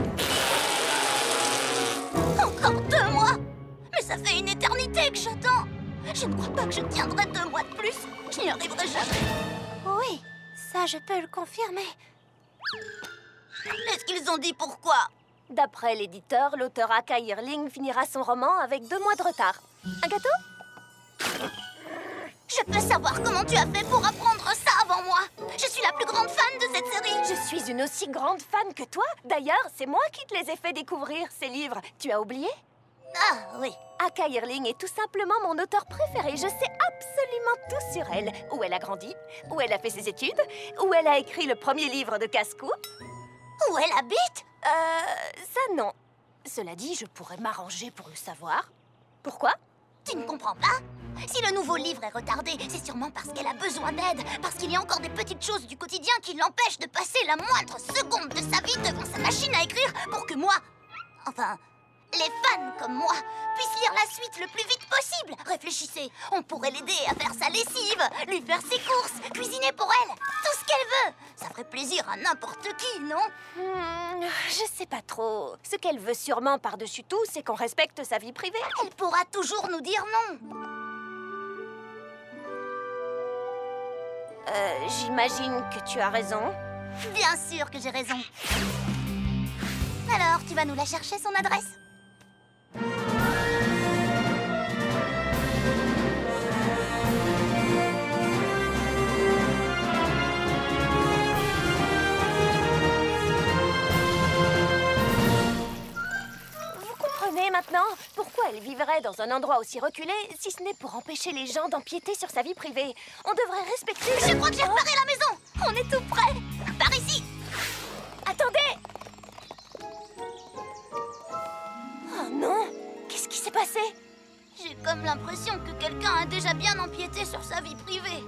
Encore 2 mois? Mais ça fait une éternité que j'attends. Je ne crois pas que je tiendrai 2 mois de plus. Je n'y arriverai jamais. Oui, ça je peux le confirmer. Est-ce qu'ils ont dit pourquoi? D'après l'éditeur, l'auteur Aka Yearling finira son roman avec 2 mois de retard. Un gâteau? Je peux savoir comment tu as fait pour apprendre ça avant moi? Je suis la plus grande fan de cette série. Je suis une aussi grande fan que toi. D'ailleurs, c'est moi qui te les ai fait découvrir, ces livres. Tu as oublié? Ah, oui. Aka Yearling est tout simplement mon auteur préféré. Je sais absolument tout sur elle. Où elle a grandi, où elle a fait ses études, où elle a écrit le premier livre de Casse-Cou. Où elle habite? Ça non. Cela dit, je pourrais m'arranger pour le savoir. Pourquoi? Tu ne comprends pas? Si le nouveau livre est retardé, c'est sûrement parce qu'elle a besoin d'aide. Parce qu'il y a encore des petites choses du quotidien qui l'empêchent de passer la moindre seconde de sa vie devant sa machine à écrire pour que moi, enfin, les fans comme moi, puissent lire la suite le plus vite possible. Réfléchissez, on pourrait l'aider à faire sa lessive, lui faire ses courses, cuisiner pour elle, tout ce qu'elle veut. Ça ferait plaisir à n'importe qui, non? Je sais pas trop. Ce qu'elle veut sûrement par-dessus tout, c'est qu'on respecte sa vie privée. Elle pourra toujours nous dire non. J'imagine que tu as raison. Bien sûr que j'ai raison. Alors, tu vas nous la chercher, son adresse? Maintenant, pourquoi elle vivrait dans un endroit aussi reculé si ce n'est pour empêcher les gens d'empiéter sur sa vie privée? On devrait respecter... Je crois que j'ai repéré la maison. On est tout près. Par ici. Attendez! Oh non! Qu'est-ce qui s'est passé? J'ai comme l'impression que quelqu'un a déjà bien empiété sur sa vie privée.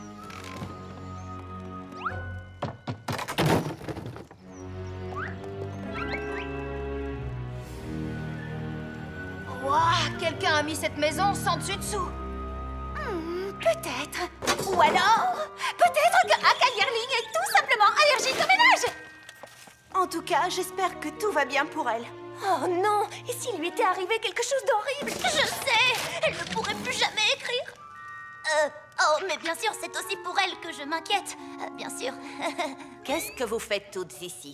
Waouh! Quelqu'un a mis cette maison sans dessus-dessous. Peut-être. Ou alors, peut-être que Aka Yearling est tout simplement allergique au ménage. En tout cas, j'espère que tout va bien pour elle. Oh non! Et s'il lui était arrivé quelque chose d'horrible? Je sais! Elle ne pourrait plus jamais écrire. Oh, mais bien sûr, c'est aussi pour elle que je m'inquiète. Bien sûr. Qu'est-ce que vous faites toutes ici?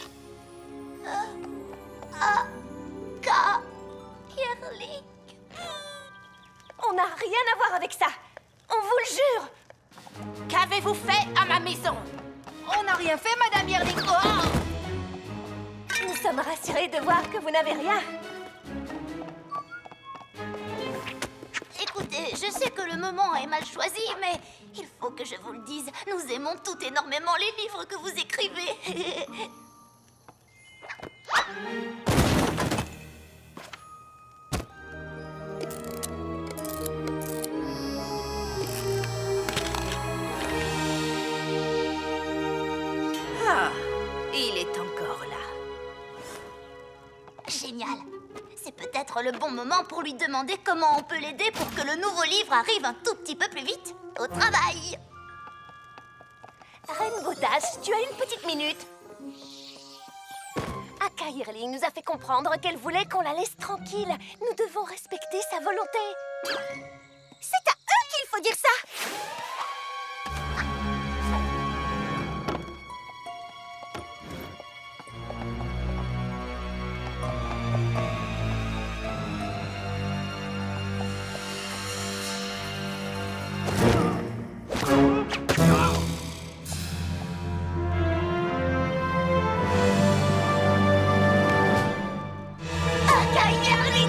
Aka Yearling. On n'a rien à voir avec ça. On vous le jure. Qu'avez-vous fait à ma maison? On n'a rien fait, Madame Yearling. Oh! Nous sommes rassurés de voir que vous n'avez rien. Écoutez, je sais que le moment est mal choisi, mais il faut que je vous le dise. Nous aimons toutes énormément les livres que vous écrivez. Ah, il est encore là. Génial. C'est peut-être le bon moment pour lui demander comment on peut l'aider pour que le nouveau livre arrive un tout petit peu plus vite. Au travail. Rainbow Dash, tu as une petite minute. Aka Yearling nous a fait comprendre qu'elle voulait qu'on la laisse tranquille. Nous devons respecter sa volonté. C'est à eux qu'il faut dire ça. Aka Yearling.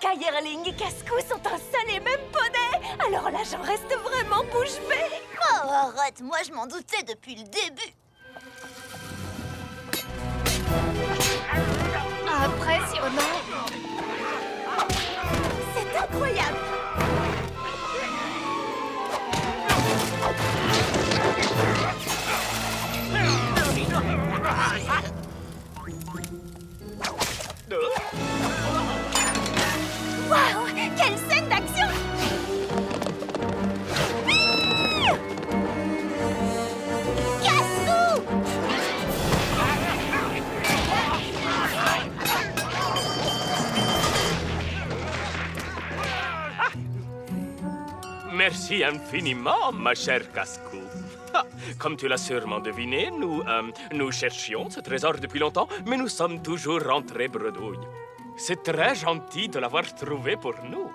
Caillerling et Cascou sont un seul et même poney. Alors là, j'en reste vraiment bouche bée. Oh, arrête, moi je m'en doutais depuis le début. Impressionnant. C'est incroyable. Waouh, quelle scène d'action! Cascou! Merci infiniment, ma chère Cascou. Ah, comme tu l'as sûrement deviné, nous cherchions ce trésor depuis longtemps, mais nous sommes toujours rentrés bredouille. C'est très gentil de l'avoir trouvé pour nous.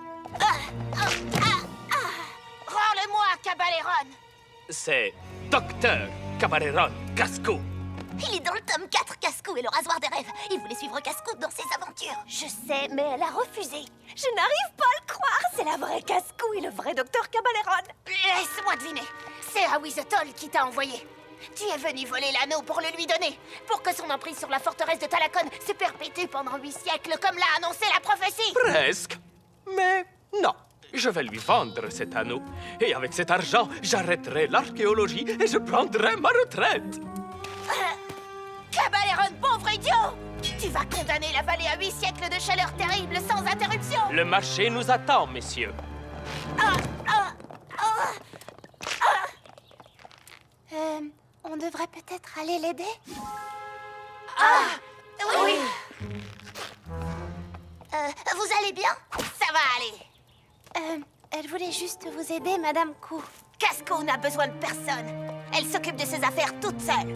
Rends-le-moi, Caballeron! C'est Docteur Caballeron Cascou. Il est dans le tome 4, Cascou et le rasoir des rêves. Il voulait suivre Cascou dans ses aventures. Je sais, mais elle a refusé. Je n'arrive pas à le croire. C'est la vraie Cascou et le vrai docteur Caballeron. Laisse-moi deviner. C'est Awizotol qui t'a envoyé. Tu es venu voler l'anneau pour le lui donner, pour que son emprise sur la forteresse de Talakon se perpétue pendant 8 siècles, comme l'a annoncé la prophétie. Presque. Mais non. Je vais lui vendre cet anneau. Et avec cet argent, j'arrêterai l'archéologie et je prendrai ma retraite. Caballeron, pauvre idiot! Tu vas condamner la vallée à 8 siècles de chaleur terrible sans interruption. Le marché nous attend, messieurs. On devrait peut-être aller l'aider? Oui! Vous allez bien? Ça va aller. Elle voulait juste vous aider, Madame Kou. Cascou n'a besoin de personne. Elle s'occupe de ses affaires toute seule.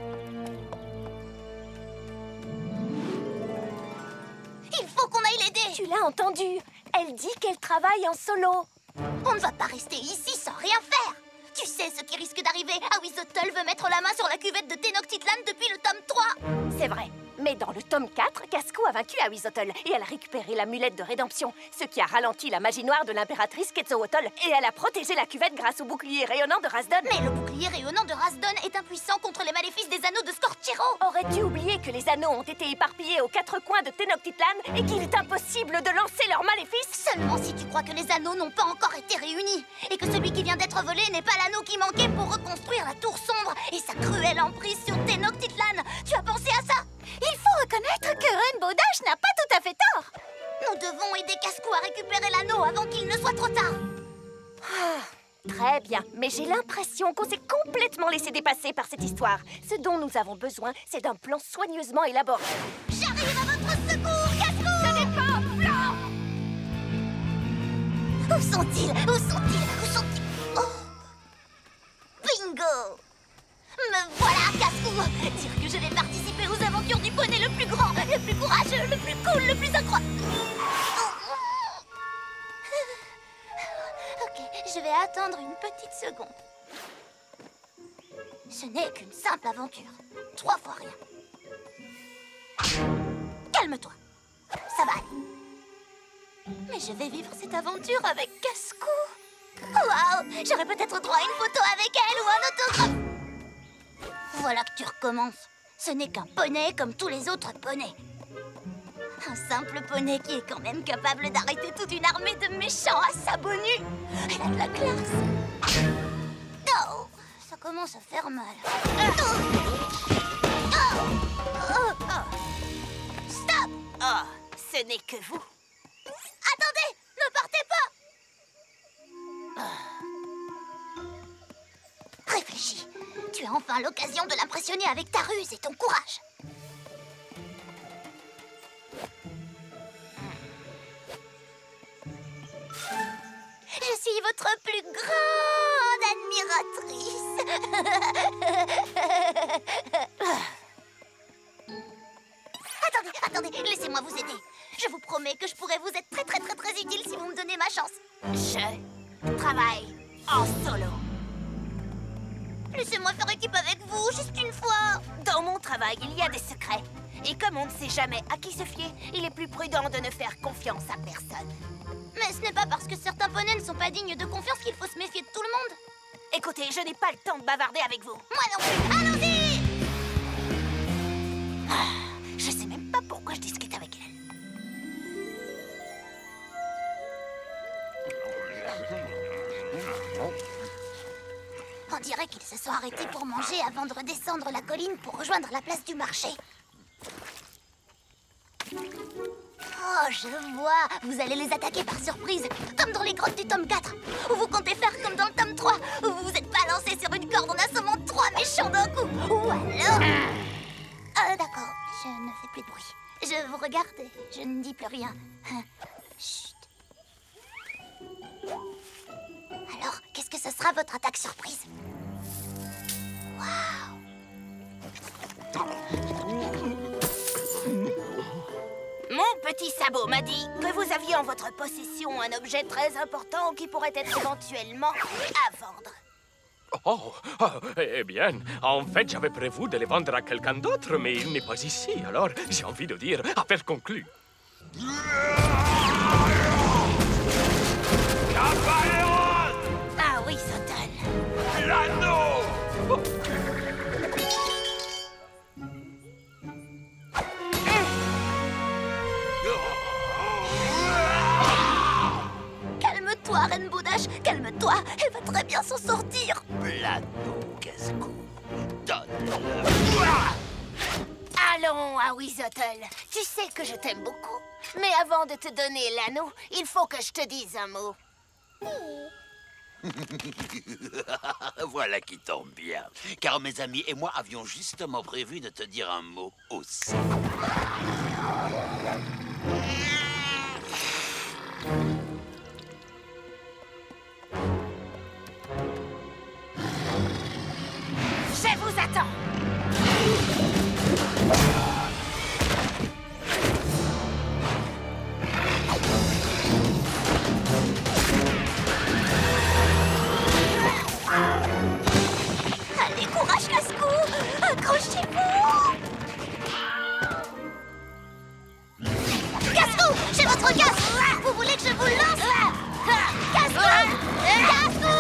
Il faut qu'on aille l'aider. Tu l'as entendu. Elle dit qu'elle travaille en solo. On ne va pas rester ici sans rien faire. Tu sais ce qui risque d'arriver. Awizotol veut mettre la main sur la cuvette de Tenochtitlan depuis le tome 3. C'est vrai. Mais dans le tome 4, Cascou a vaincu Awizotol et elle a récupéré l'amulette de rédemption, ce qui a ralenti la magie noire de l'impératrice Quetzalcoatl et elle a protégé la cuvette grâce au bouclier rayonnant de Rasdon. Mais le bouclier rayonnant de Rasdon est impuissant contre les maléfices des anneaux de Scorchero. Aurais-tu oublié que les anneaux ont été éparpillés aux 4 coins de Tenochtitlan et qu'il est impossible de lancer leurs maléfices? Seulement si tu crois que les anneaux n'ont pas encore été réunis et que celui qui vient d'être volé n'est pas l'anneau qui manquait pour reconstruire la tour sombre et sa cruelle emprise sur Tenochtitlan. Tu as pensé à ça? Il faut reconnaître que Rainbow Dash n'a pas tout à fait tort. Nous devons aider Cascou à récupérer l'anneau avant qu'il ne soit trop tard. Très bien, mais j'ai l'impression qu'on s'est complètement laissé dépasser par cette histoire. Ce dont nous avons besoin, c'est d'un plan soigneusement élaboré. J'arrive à votre secours, Cascou! Ce n'est pas un plan! Où sont-ils? Où sont-ils? Où sont-ils? Oh! Bingo! Me voilà, Cascou! Dire que je vais participer aux aventures du poney le plus grand, le plus courageux, le plus cool, le plus incroyable. Ok, je vais attendre une petite seconde. Ce n'est qu'une simple aventure. 3 fois rien. Calme-toi. Ça va aller. Mais je vais vivre cette aventure avec Cascou. Waouh! J'aurais peut-être droit à une photo avec elle ou un autographe. Voilà que tu recommences. Ce n'est qu'un poney comme tous les autres poneys. Un simple poney qui est quand même capable d'arrêter toute une armée de méchants à sabot nu. Elle a de la classe. Oh, ça commence à faire mal. Stop! Oh, ce n'est que vous. Attendez! Ne partez pas! Réfléchis. Tu as enfin l'occasion de l'impressionner avec ta ruse et ton courage. Je suis votre plus grande admiratrice. Attendez, laissez-moi vous aider. Je vous promets que je pourrai vous être très utile si vous me donnez ma chance. Je travaille en solo. Laissez-moi faire équipe avec vous, juste une fois. Dans mon travail, il y a des secrets. Et comme on ne sait jamais à qui se fier, il est plus prudent de ne faire confiance à personne. Mais ce n'est pas parce que certains poneys ne sont pas dignes de confiance qu'il faut se méfier de tout le monde. Écoutez, je n'ai pas le temps de bavarder avec vous. Moi non plus. Allons-y! Je sais même pas pourquoi je discute avec elle. On dirait qu'ils se sont arrêtés pour manger avant de redescendre la colline pour rejoindre la place du marché. Oh, je vois. Vous allez les attaquer par surprise, comme dans les grottes du tome 4. Ou vous comptez faire comme dans le tome 3, où vous vous êtes balancé sur une corde en assommant 3 méchants d'un coup. Ou alors... d'accord, je ne fais plus de bruit. Je vous regarde et je ne dis plus rien. Chut. Alors, qu'est-ce que ce sera votre attaque surprise? Waouh! Mon petit sabot m'a dit que vous aviez en votre possession un objet très important qui pourrait être éventuellement à vendre. Eh bien, en fait, j'avais prévu de les vendre à quelqu'un d'autre, mais il n'est pas ici, alors j'ai envie de dire affaire conclue. Ah oui, Sutton. L'anneau! Calme-toi, Rainbow Dash, calme-toi. Elle va très bien s'en sortir. L'anneau, Cascou. Donne-le. Allons, Ahuizotl. Tu sais que je t'aime beaucoup. Mais avant de te donner l'anneau, il faut que je te dise un mot. Voilà qui tombe bien. Car mes amis et moi avions justement prévu de te dire un mot aussi. Je vous attends. Allez, courage, Cascou! Accrochez-vous! Cascou! J'ai votre casque! Vous voulez que je vous le lance? Cascou! Cascou!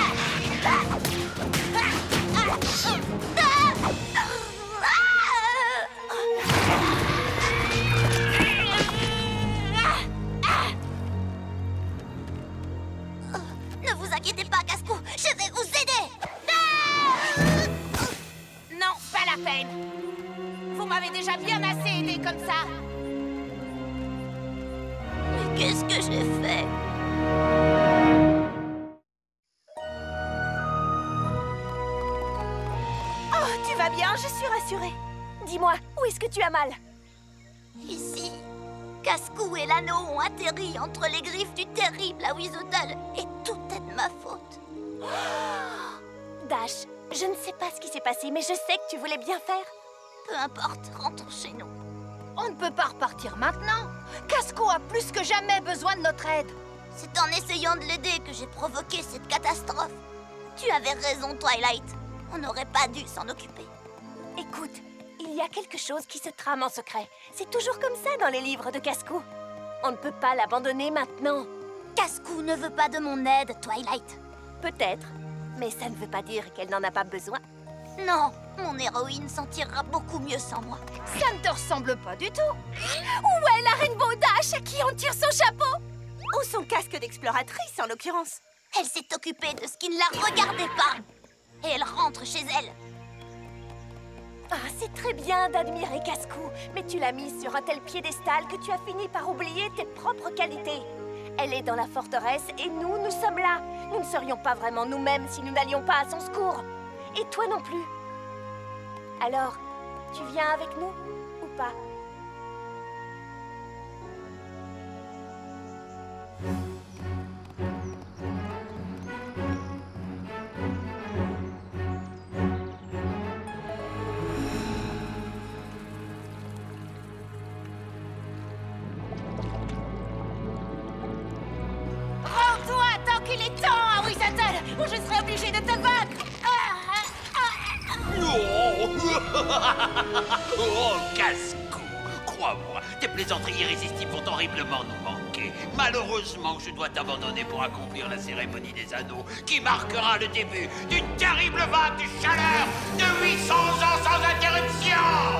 Ne vous inquiétez pas, Cascou! Je vais vous aider! Non, pas la peine. Vous m'avez déjà bien assez aidé comme ça. Mais qu'est-ce que j'ai fait? Oh, tu vas bien, je suis rassurée. Dis-moi, où est-ce que tu as mal? Ici, Cascou et l'anneau ont atterri entre les griffes du terrible Ahuizotl et tout est de ma faute. Dash, je ne sais pas ce qui s'est passé, mais je sais que tu voulais bien faire. Peu importe, rentrons chez nous. On ne peut pas repartir maintenant. Cascou a plus que jamais besoin de notre aide. C'est en essayant de l'aider que j'ai provoqué cette catastrophe. Tu avais raison, Twilight. On n'aurait pas dû s'en occuper. Écoute, il y a quelque chose qui se trame en secret. C'est toujours comme ça dans les livres de Cascou. On ne peut pas l'abandonner maintenant. Cascou ne veut pas de mon aide, Twilight. Peut-être, mais ça ne veut pas dire qu'elle n'en a pas besoin. Non, mon héroïne s'en tirera beaucoup mieux sans moi. Ça ne te ressemble pas du tout. Où est la Rainbow Dash à qui on tire son chapeau? Ou son casque d'exploratrice, en l'occurrence. Elle s'est occupée de ce qui ne la regardait pas. Et elle rentre chez elle. Ah, c'est très bien d'admirer Cascou, mais tu l'as mise sur un tel piédestal que tu as fini par oublier tes propres qualités. Elle est dans la forteresse et nous sommes là. Nous ne serions pas vraiment nous-mêmes si nous n'allions pas à son secours. Et toi non plus. Alors, tu viens avec nous ou pas? Rends-toi tant qu'il est temps, Ahuizotl, ou je serai obligée de te vaincre. Oh, casse-cou! Crois-moi, tes plaisanteries irrésistibles vont horriblement nous manquer. Malheureusement, je dois t'abandonner pour accomplir la cérémonie des anneaux, qui marquera le début d'une terrible vague de chaleur de 800 ans sans interruption!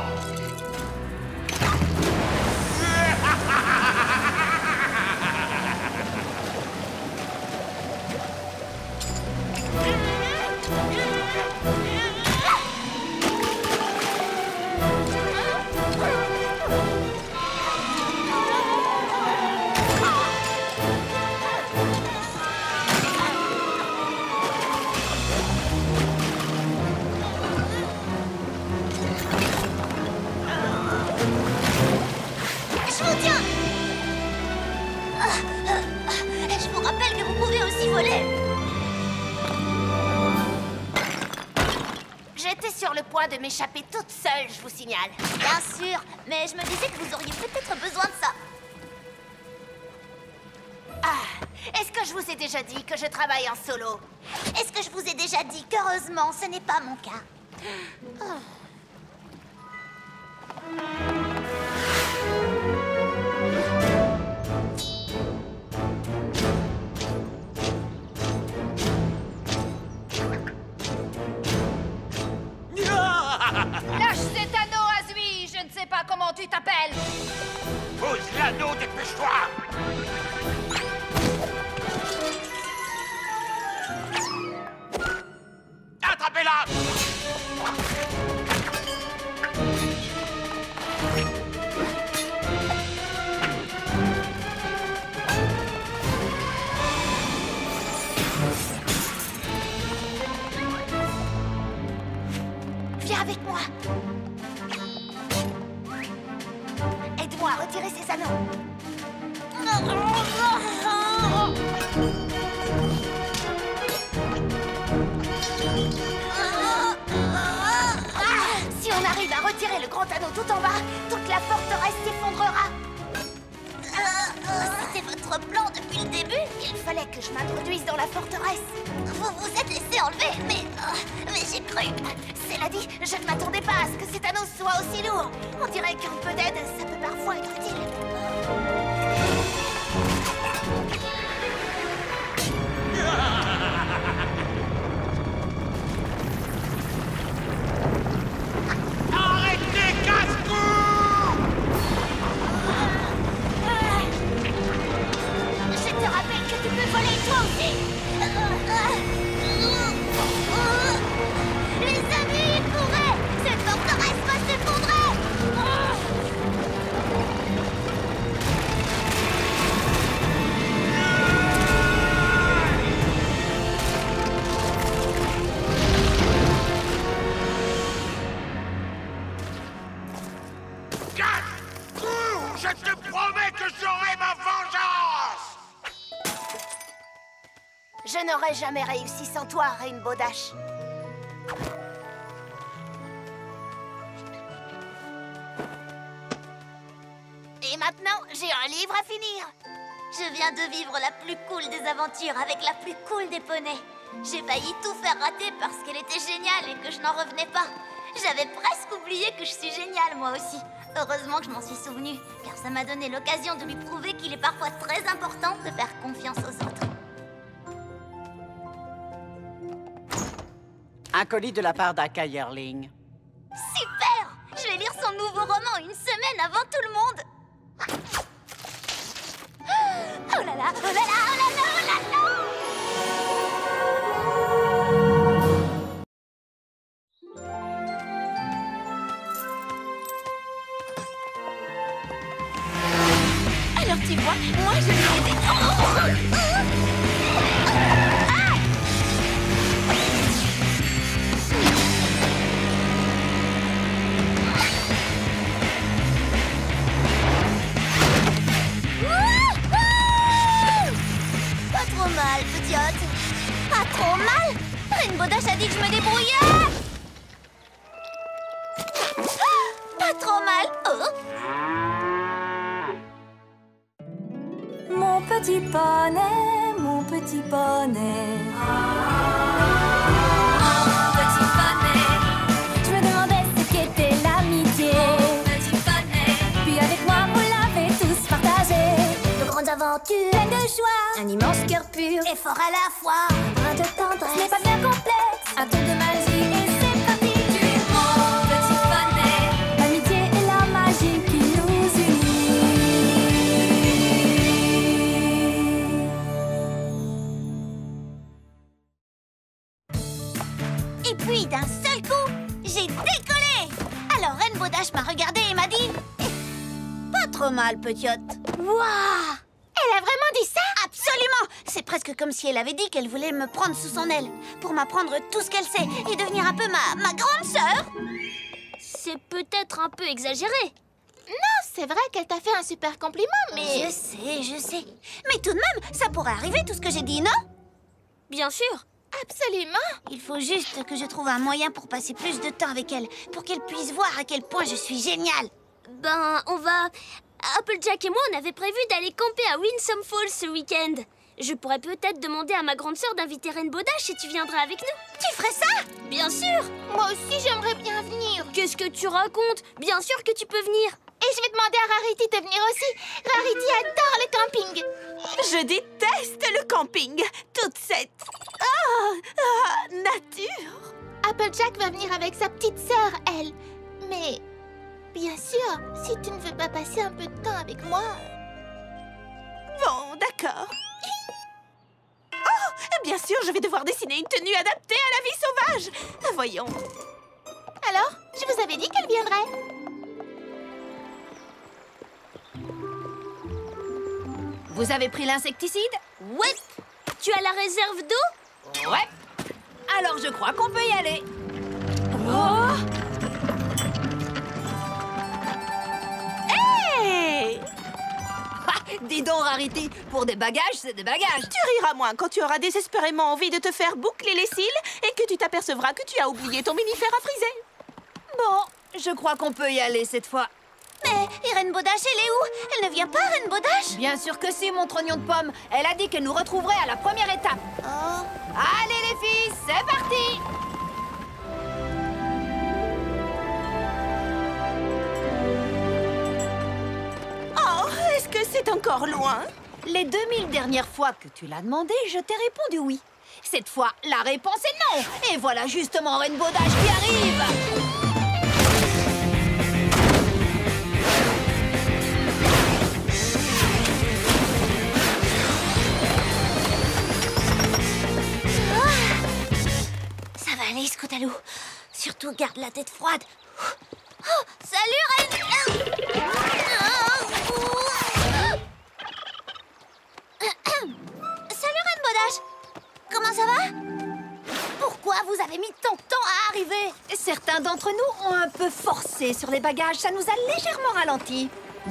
J'étais sur le point de m'échapper toute seule, je vous signale. Bien sûr, mais je me disais que vous auriez peut-être besoin de ça. Ah, est-ce que je vous ai déjà dit que je travaille en solo? Est-ce que je vous ai déjà dit qu'heureusement, ce n'est pas mon cas? Lâche cet anneau, Azui! Je ne sais pas comment tu t'appelles! Pose l'anneau, dépêche-toi! Attrapez-la! Viens avec moi. Aide-moi à retirer ces anneaux. Si on arrive à retirer le grand anneau tout en bas, toute la forteresse s'effondrera. C'était votre plan depuis le début? Il fallait que je m'introduise dans la forteresse. Vous vous êtes laissé enlever, mais j'ai cru. Cela dit, je ne m'attendais pas à ce que cet anneau soit aussi lourd. On dirait qu'un peu d'aide, ça peut parfois être utile. Arrêtez, casse-cou! Je te rappelle que tu peux voler toi aussi. Les amis, courez! Cette forteresse va s'effondrer! Casse-cou! Je te promets que j'aurai ma vengeance! Je n'aurais jamais réussi sans toi, Rainbow Dash. Et maintenant, j'ai un livre à finir. Je viens de vivre la plus cool des aventures avec la plus cool des poneys. J'ai failli tout faire rater parce qu'elle était géniale et que je n'en revenais pas. J'avais presque oublié que je suis géniale, moi aussi. Heureusement que je m'en suis souvenue, car ça m'a donné l'occasion de lui prouver qu'il est parfois très important de faire confiance aux autres. Un colis de la part d'Aka Yearling. Super! Je vais lire son nouveau roman une semaine avant tout le monde. Oh là là, oh là là, oh là là, oh là là! Alors tu vois, moi je vais aider. Pas trop mal, petite. Pas trop mal? Rainbow Dash a dit que je me débrouillais. Pas trop mal. Oh. Mon petit poney, mon petit poney. Mon petit poney, je aventures, plein de joie, un immense cœur pur Et fort à la fois. un brin de tendresse. Ce n'est pas bien complexe, un tour de magie et c'est parti. Tu es mon petit poney. L'amitié et la magie qui nous unit. Et puis d'un seul coup, j'ai décollé. Alors Rainbow Dash m'a regardé et m'a dit pas trop mal, petite. Waouh! Elle a vraiment dit ça? Absolument. C'est presque comme si elle avait dit qu'elle voulait me prendre sous son aile pour m'apprendre tout ce qu'elle sait et devenir un peu ma grande sœur. C'est peut-être un peu exagéré. Non, c'est vrai qu'elle t'a fait un super compliment, mais... Je sais. Mais tout de même, ça pourrait arriver tout ce que j'ai dit, non? Bien sûr. Absolument. Il faut juste que je trouve un moyen pour passer plus de temps avec elle, pour qu'elle puisse voir à quel point je suis géniale. Ben, on va... Applejack et moi, on avait prévu d'aller camper à Winsome Falls ce week-end. Je pourrais peut-être demander à ma grande sœur d'inviter Rainbow Dash et tu viendras avec nous. Tu ferais ça? Bien sûr. Moi aussi, j'aimerais bien venir. Qu'est-ce que tu racontes? Bien sûr que tu peux venir. Et je vais demander à Rarity de venir aussi. Rarity adore le camping. Je déteste le camping. Toute cette... nature. Applejack va venir avec sa petite sœur, elle. Mais, bien sûr, si tu ne veux pas passer un peu de temps avec moi... Bon, d'accord. Oh, bien sûr, je vais devoir dessiner une tenue adaptée à la vie sauvage. Voyons. Alors, je vous avais dit qu'elle viendrait. Vous avez pris l'insecticide? Ouais. Tu as la réserve d'eau? Ouais. Alors je crois qu'on peut y aller. Oh! Hey! Dis donc, Rarity, pour des bagages, c'est des bagages. Tu riras moins quand tu auras désespérément envie de te faire boucler les cils et que tu t'apercevras que tu as oublié ton mini-fer à friser. Bon, je crois qu'on peut y aller cette fois. Mais Rainbow Dash, elle est où? Elle ne vient pas, Rainbow Dash? Bien sûr que si, mon trognon de pomme. Elle a dit qu'elle nous retrouverait à la première étape. Oh. Allez les filles, c'est parti! Oh, est-ce que c'est encore loin? Les 2000 dernières fois que tu l'as demandé, je t'ai répondu oui. Cette fois, la réponse est non. Et voilà justement Rainbow Dash qui arrive. Ça va aller, Scootaloo. Surtout, garde la tête froide. Oh, salut, Salut, Rainbow Dash. Comment ça va? Pourquoi vous avez mis tant de temps à arriver? Certains d'entre nous ont un peu forcé sur les bagages. Ça nous a légèrement ralenti.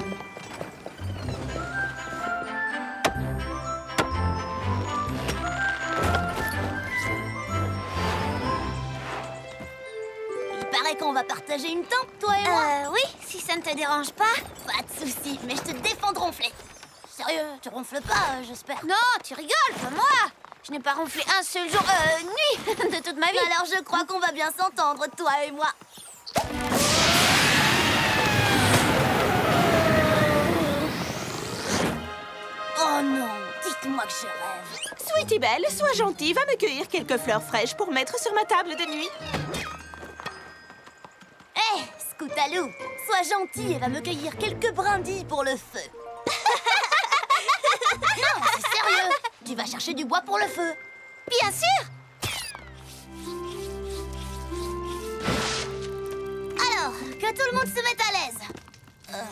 Il paraît qu'on va partager une tente, toi et moi. Oui, si ça ne te dérange pas. Pas de souci, mais je te défends de ronfler. Sérieux, tu ronfles pas, j'espère. Non, tu rigoles, pas moi. Je n'ai pas ronflé un seul jour, nuit de toute ma vie. Alors je crois qu'on va bien s'entendre, toi et moi. Oh non, dites-moi que je rêve. Sweetie Belle, sois gentille, va me cueillir quelques fleurs fraîches pour mettre sur ma table de nuit. Hé, Scootaloo, sois gentil et va me cueillir quelques brindilles pour le feu. Non, c'est sérieux. Tu vas chercher du bois pour le feu. Bien sûr. Alors, que tout le monde se mette à l'aise.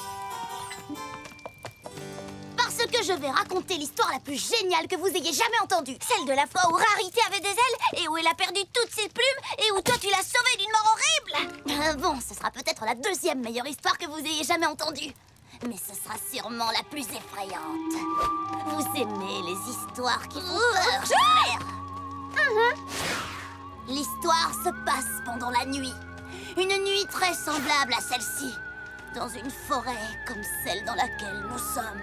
Parce que je vais raconter l'histoire la plus géniale que vous ayez jamais entendue. Celle de la fois où Rarity avait des ailes et où elle a perdu toutes ses plumes et où toi tu l'as sauvée d'une mort horrible. Bon, ce sera peut-être la deuxième meilleure histoire que vous ayez jamais entendue. Mais ce sera sûrement la plus effrayante. Vous aimez les histoires qui font peur, j'espère. L'histoire se passe pendant la nuit. Une nuit très semblable à celle-ci. Dans une forêt comme celle dans laquelle nous sommes.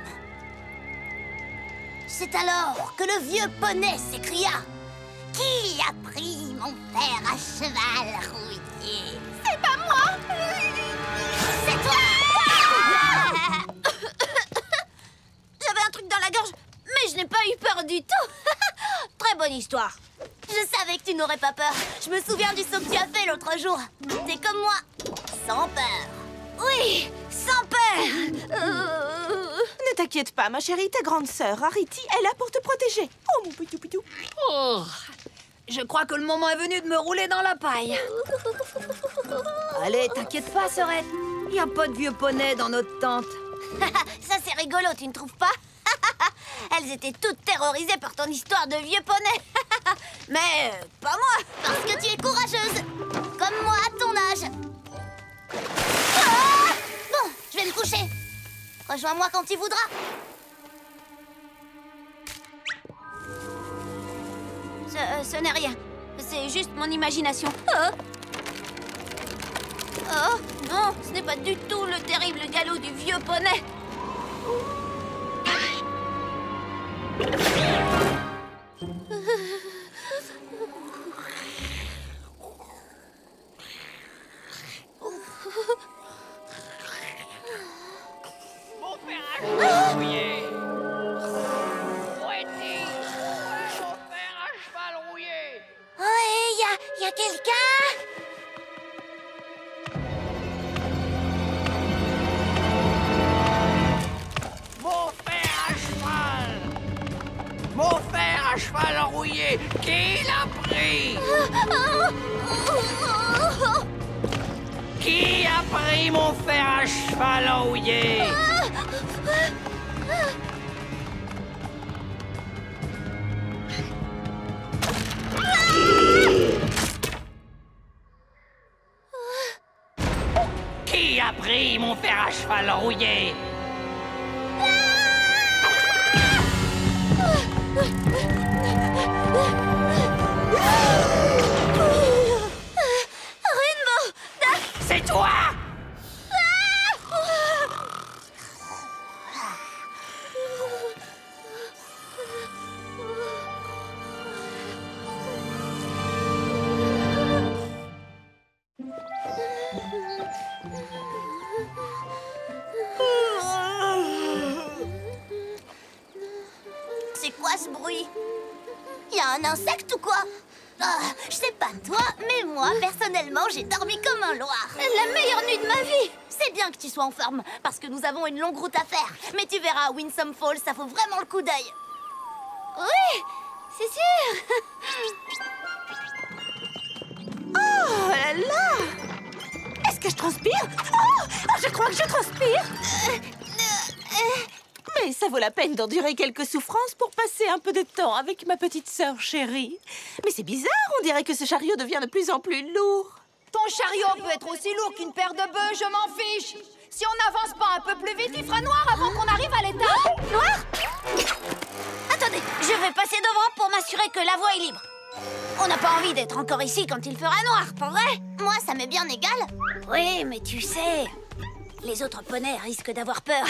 C'est alors que le vieux poney s'écria. Qui a pris mon père à cheval rouillé? C'est pas moi. C'est toi. J'avais un truc dans la gorge, mais je n'ai pas eu peur du tout. Très bonne histoire. Je savais que tu n'aurais pas peur. Je me souviens du saut que tu as fait l'autre jour. T'es comme moi, sans peur. Oui, sans peur. Ne t'inquiète pas, ma chérie, ta grande sœur, Rarity, est là pour te protéger. Oh, mon petit pitou. Oh, je crois que le moment est venu de me rouler dans la paille. Allez, t'inquiète pas, sœurette. Il n'y a pas de vieux poney dans notre tente. Ça, c'est rigolo, tu ne trouves pas? Elles étaient toutes terrorisées par ton histoire de vieux poney. Mais pas moi, parce que tu es courageuse. Comme moi à ton âge. Ah! Bon, je vais me coucher. Rejoins-moi quand tu voudras. Ce n'est rien. C'est juste mon imagination. Oh, non, ce n'est pas du tout le terrible galop du vieux poney. Mon père a rouillé. Où est-il? Mon père a cheval rouillé. Oui, y a quelqu'un? Mon père à cheval. Mon père à cheval rouillé. Qui l'a pris? Qui a pris mon fer à cheval rouillé? Qui a pris mon fer à cheval rouillé? Rainbow! C'est toi! C'est quoi ce bruit? Y a un insecte ou quoi? Je sais pas toi, mais moi, personnellement, j'ai dormi comme un loir. La meilleure nuit de ma vie. C'est bien que tu sois en forme, parce que nous avons une longue route à faire. Mais tu verras, Winsome Falls, ça vaut vraiment le coup d'œil. Oui, c'est sûr. Oh là là! Est-ce que je transpire? Oh, je crois que je transpire. Mais ça vaut la peine d'endurer quelques souffrances pour passer un peu de temps avec ma petite sœur chérie. Mais c'est bizarre, on dirait que ce chariot devient de plus en plus lourd. Ton chariot peut être aussi lourd qu'une paire de bœufs, je m'en fiche. Si on n'avance pas un peu plus vite, il fera noir avant qu'on arrive à l'étape. Noir? Attendez, je vais passer devant pour m'assurer que la voie est libre. On n'a pas envie d'être encore ici quand il fera noir, pas vrai? Moi, ça m'est bien égal. Oui, mais tu sais, les autres poneys risquent d'avoir peur.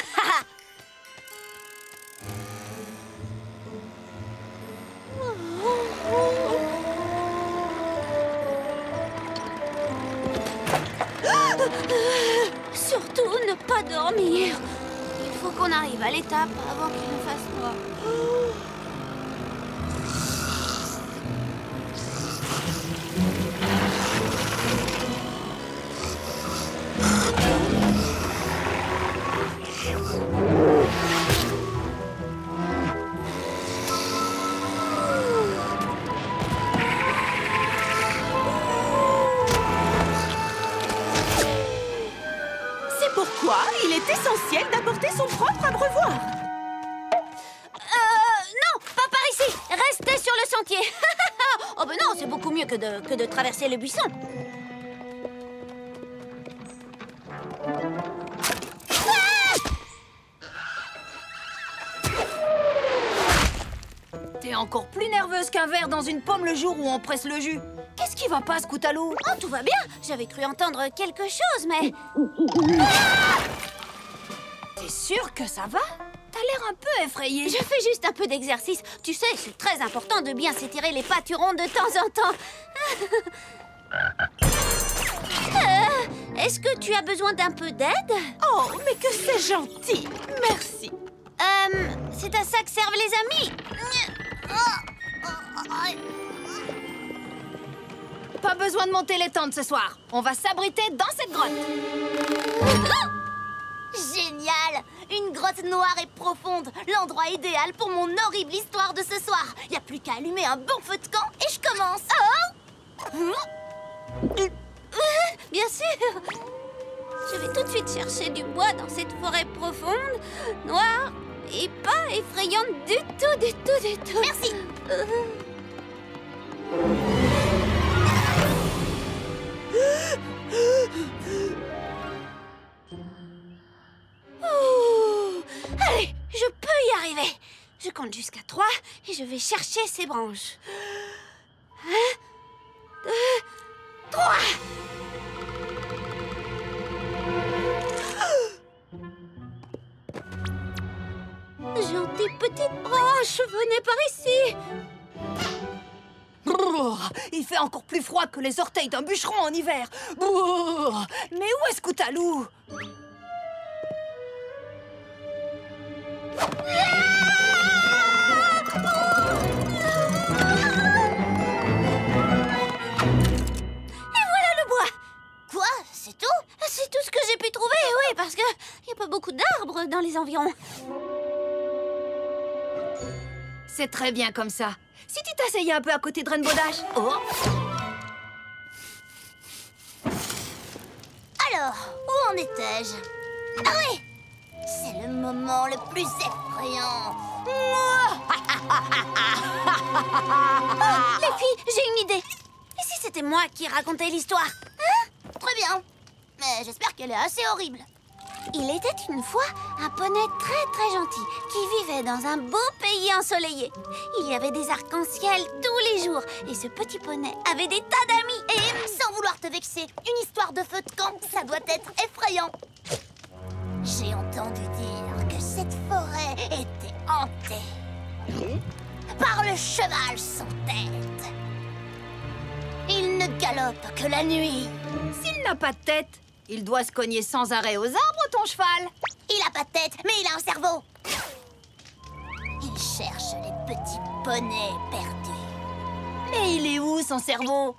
Surtout ne pas dormir. Il faut qu'on arrive à l'étape avant qu'il ne fasse noir. Pourquoi il est essentiel d'apporter son propre abreuvoir. Non, pas par ici. Restez sur le sentier. Oh ben non, c'est beaucoup mieux que de traverser le buisson. T'es encore plus nerveuse qu'un verre dans une pomme le jour où on presse le jus. Qu'est-ce qui va pas, Scootaloo? Oh, tout va bien. J'avais cru entendre quelque chose, mais... T'es sûre que ça va? T'as l'air un peu effrayée. Je fais juste un peu d'exercice. Tu sais, c'est très important de bien s'étirer les pâturons de temps en temps. Est-ce que tu as besoin d'un peu d'aide? Oh, mais que c'est gentil. Merci. C'est à ça que servent les amis. Pas besoin de monter les tentes ce soir. On va s'abriter dans cette grotte. Génial! Une grotte noire et profonde. L'endroit idéal pour mon horrible histoire de ce soir. Y a plus qu'à allumer un bon feu de camp et je commence. Bien sûr! Je vais tout de suite chercher du bois dans cette forêt profonde, noire et pas effrayante du tout, du tout, du tout. Merci! Allez, je peux y arriver. Je compte jusqu'à 3 et je vais chercher ces branches. 1, 2, 3. Gentille petite branche, venez par ici. Brrr, il fait encore plus froid que les orteils d'un bûcheron en hiver. Brrr, mais où est Scootaloo? Quoi? C'est tout? C'est tout ce que j'ai pu trouver, oui, parce que y a pas beaucoup d'arbres dans les environs. C'est très bien comme ça. Si tu t'asseyais un peu à côté de Rainbow Dash. Oh. Alors, où en étais-je? Ah oui! C'est le moment le plus effrayant. Les filles, j'ai une idée. Et si c'était moi qui racontais l'histoire? Hein? Très bien. Mais j'espère qu'elle est assez horrible. Il était une fois un poney très très gentil qui vivait dans un beau pays ensoleillé. Il y avait des arcs-en-ciel tous les jours et ce petit poney avait des tas d'amis. Et sans vouloir te vexer, une histoire de feu de camp, ça doit être effrayant. J'ai entendu dire que cette forêt était hantée par le cheval sans tête. Il ne galope que la nuit. S'il n'a pas de tête, il doit se cogner sans arrêt aux arbres, ton cheval. Il a pas de tête, mais il a un cerveau. Il cherche les petits poneys perdus. Mais il est où, son cerveau?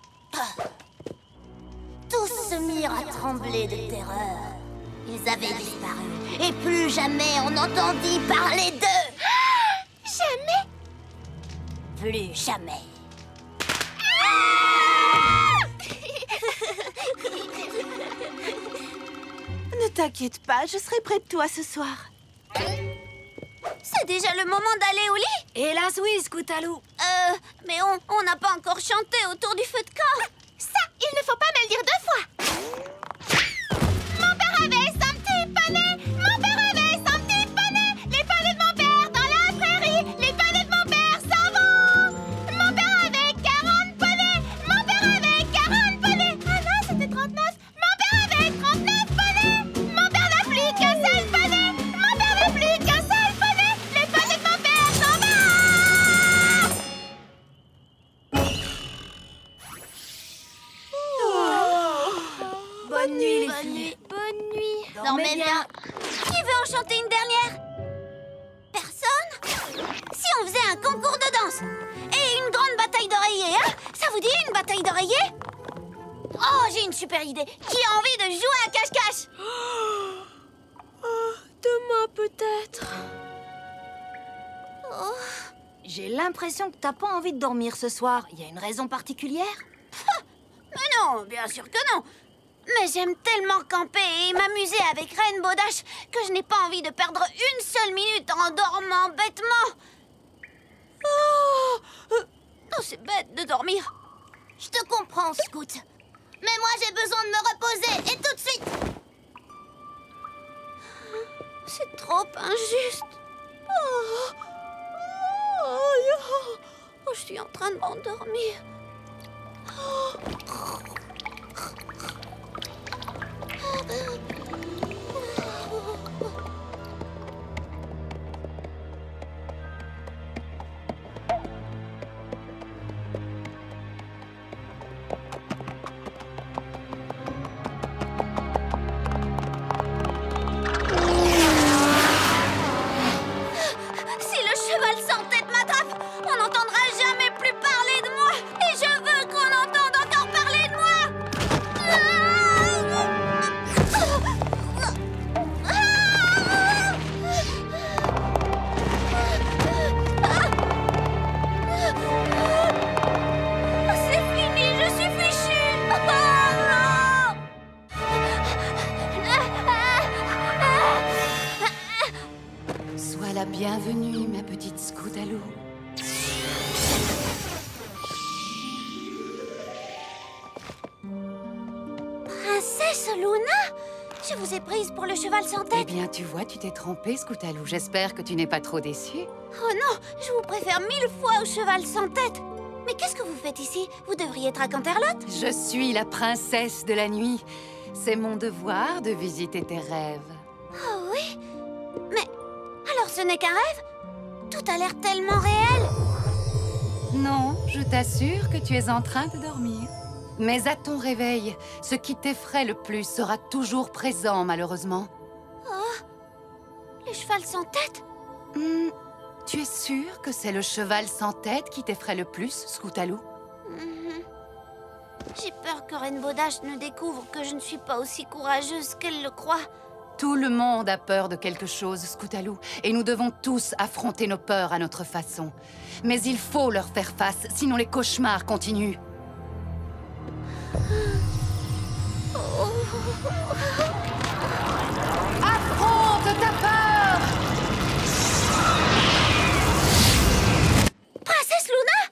Tous se mirent à trembler de terreur. Ils avaient disparu. Et plus jamais on n'entendit parler d'eux. Jamais? Plus jamais. Ne t'inquiète pas, je serai près de toi ce soir. C'est déjà le moment d'aller au lit? Hélas oui, Scootaloo. Mais on n'a pas encore chanté autour du feu de camp. Ça, il ne faut pas me le dire 2 fois. Mon père avait son petit poney. Mon père avait son petit poney. Les poneys de mon père dans la prairie. Les poneys de mon père s'en vont. Mon père avait 40 poneys. Mon père avait 40 poneys. Ah non, c'était 39. Mon père avait 39 poneys. Mon père n'a plus qu'un seul poney. Mon père n'a plus qu'un seul poney. Les poneys de mon père s'en vont. Bonne nuit, les filles. Bonne nuit. Dormez bien. Qui veut en chanter une dernière? Personne? Si on faisait un concours de danse et une grande bataille d'oreillers, hein? Ça vous dit une bataille d'oreillers? Oh, j'ai une super idée. Qui a envie de jouer à cache-cache? Demain peut-être. Oh. J'ai l'impression que t'as pas envie de dormir ce soir. Il y a une raison particulière? Mais non, bien sûr que non. Mais j'aime tellement camper et m'amuser avec Rainbow Dash que je n'ai pas envie de perdre une seule minute en dormant bêtement. Oh, c'est bête de dormir. Je te comprends, Scout. Mais moi, j'ai besoin de me reposer et tout de suite. C'est trop injuste. Je suis en train de m'endormir. Je vous ai prise pour le cheval sans tête. Eh bien, tu vois, tu t'es trompée, Scootaloo. J'espère que tu n'es pas trop déçue. Oh non, je vous préfère 1000 fois au cheval sans tête. Mais qu'est-ce que vous faites ici? Vous devriez être à Canterlot. Je suis la princesse de la nuit. C'est mon devoir de visiter tes rêves. Oh oui? Mais alors ce n'est qu'un rêve? Tout a l'air tellement réel. Non, je t'assure que tu es en train de dormir. Mais à ton réveil, ce qui t'effraie le plus sera toujours présent, malheureusement. Oh, le cheval sans tête? Tu es sûre que c'est le cheval sans tête qui t'effraie le plus, Scootaloo? J'ai peur que Rainbow Dash ne découvre que je ne suis pas aussi courageuse qu'elle le croit. Tout le monde a peur de quelque chose, Scootaloo, et nous devons tous affronter nos peurs à notre façon. Mais il faut leur faire face, sinon les cauchemars continuent. Affronte ta peur! Princesse Luna?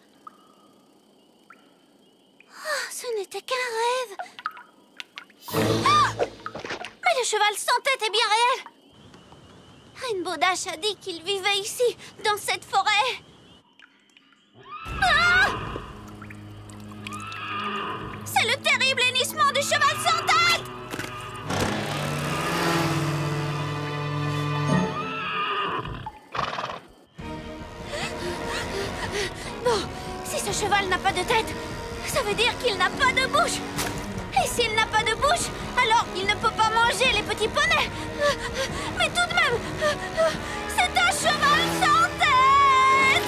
Oh, ce n'était qu'un rêve. Ah! Mais le cheval sans tête est bien réel. Rainbow Dash a dit qu'il vivait ici, dans cette forêt. Ah! C'est le terrible hennissement du cheval sans tête! Bon, si ce cheval n'a pas de tête, ça veut dire qu'il n'a pas de bouche. Et s'il n'a pas de bouche, alors il ne peut pas manger les petits poneys. Mais tout de même, c'est un cheval sans tête!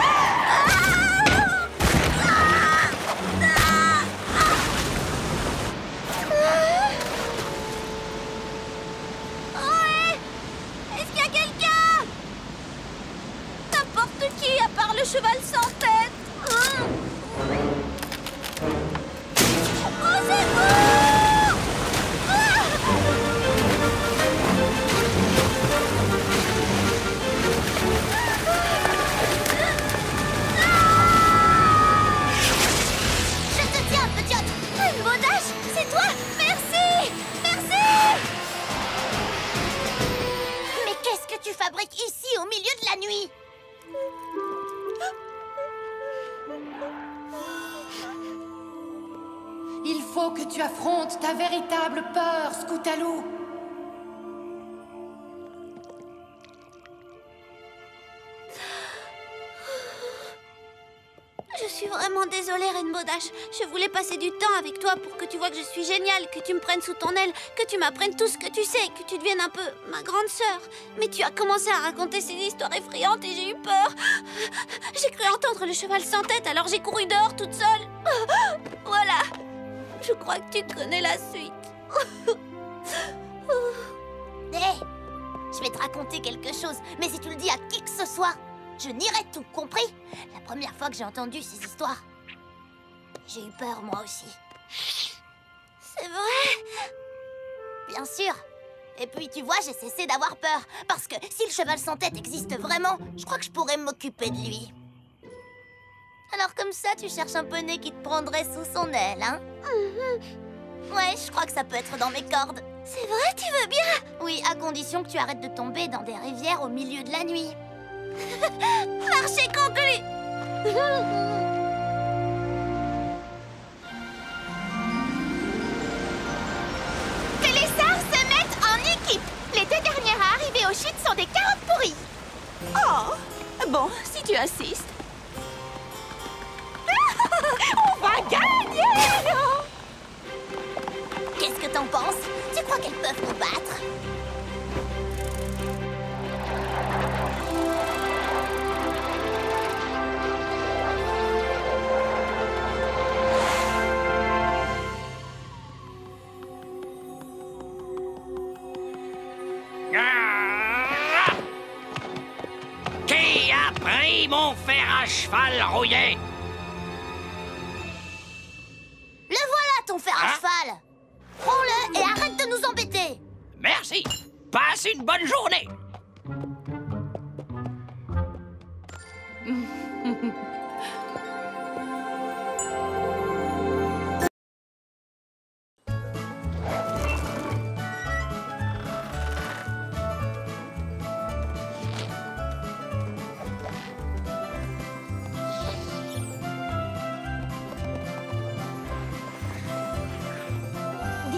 Ouais! Est-ce qu'il y a quelqu'un? N'importe qui à part le cheval sans tête. Oh, c'est beau! Je te tiens, petite! Rainbow Dash, c'est toi! Merci! Merci! Mais qu'est-ce que tu fabriques ici, au milieu de la nuit? Il faut que tu affrontes ta véritable peur, Scootaloo. Je suis vraiment désolée, Rainbow Dash. Je voulais passer du temps avec toi pour que tu vois que je suis géniale, que tu me prennes sous ton aile, que tu m'apprennes tout ce que tu sais, que tu deviennes un peu ma grande sœur. Mais tu as commencé à raconter ces histoires effrayantes et j'ai eu peur. J'ai cru entendre le cheval sans tête, alors j'ai couru dehors toute seule. Voilà. Je crois que tu connais la suite. Hé, je vais te raconter quelque chose, mais si tu le dis à qui que ce soit, je nierai tout, compris? La première fois que j'ai entendu ces histoires, j'ai eu peur moi aussi. C'est vrai? Bien sûr. Et puis tu vois, j'ai cessé d'avoir peur, parce que si le cheval sans tête existe vraiment, je crois que je pourrais m'occuper de lui. Alors comme ça, tu cherches un poney qui te prendrait sous son aile, hein? Ouais, je crois que ça peut être dans mes cordes. C'est vrai, tu veux bien? Oui, à condition que tu arrêtes de tomber dans des rivières au milieu de la nuit. Marché conclu! Que les sards se mettent en équipe. Les deux dernières à arriver aux chutes sont des carottes pourries. Oh, bon, si tu insistes. On va gagner! Qu'est-ce que t'en penses? Tu crois qu'elles peuvent nous battre? Qui a pris mon fer à cheval rouillé? Le voilà, ton fer à cheval! Prends-le et arrête de nous embêter! Merci. Passe une bonne journée.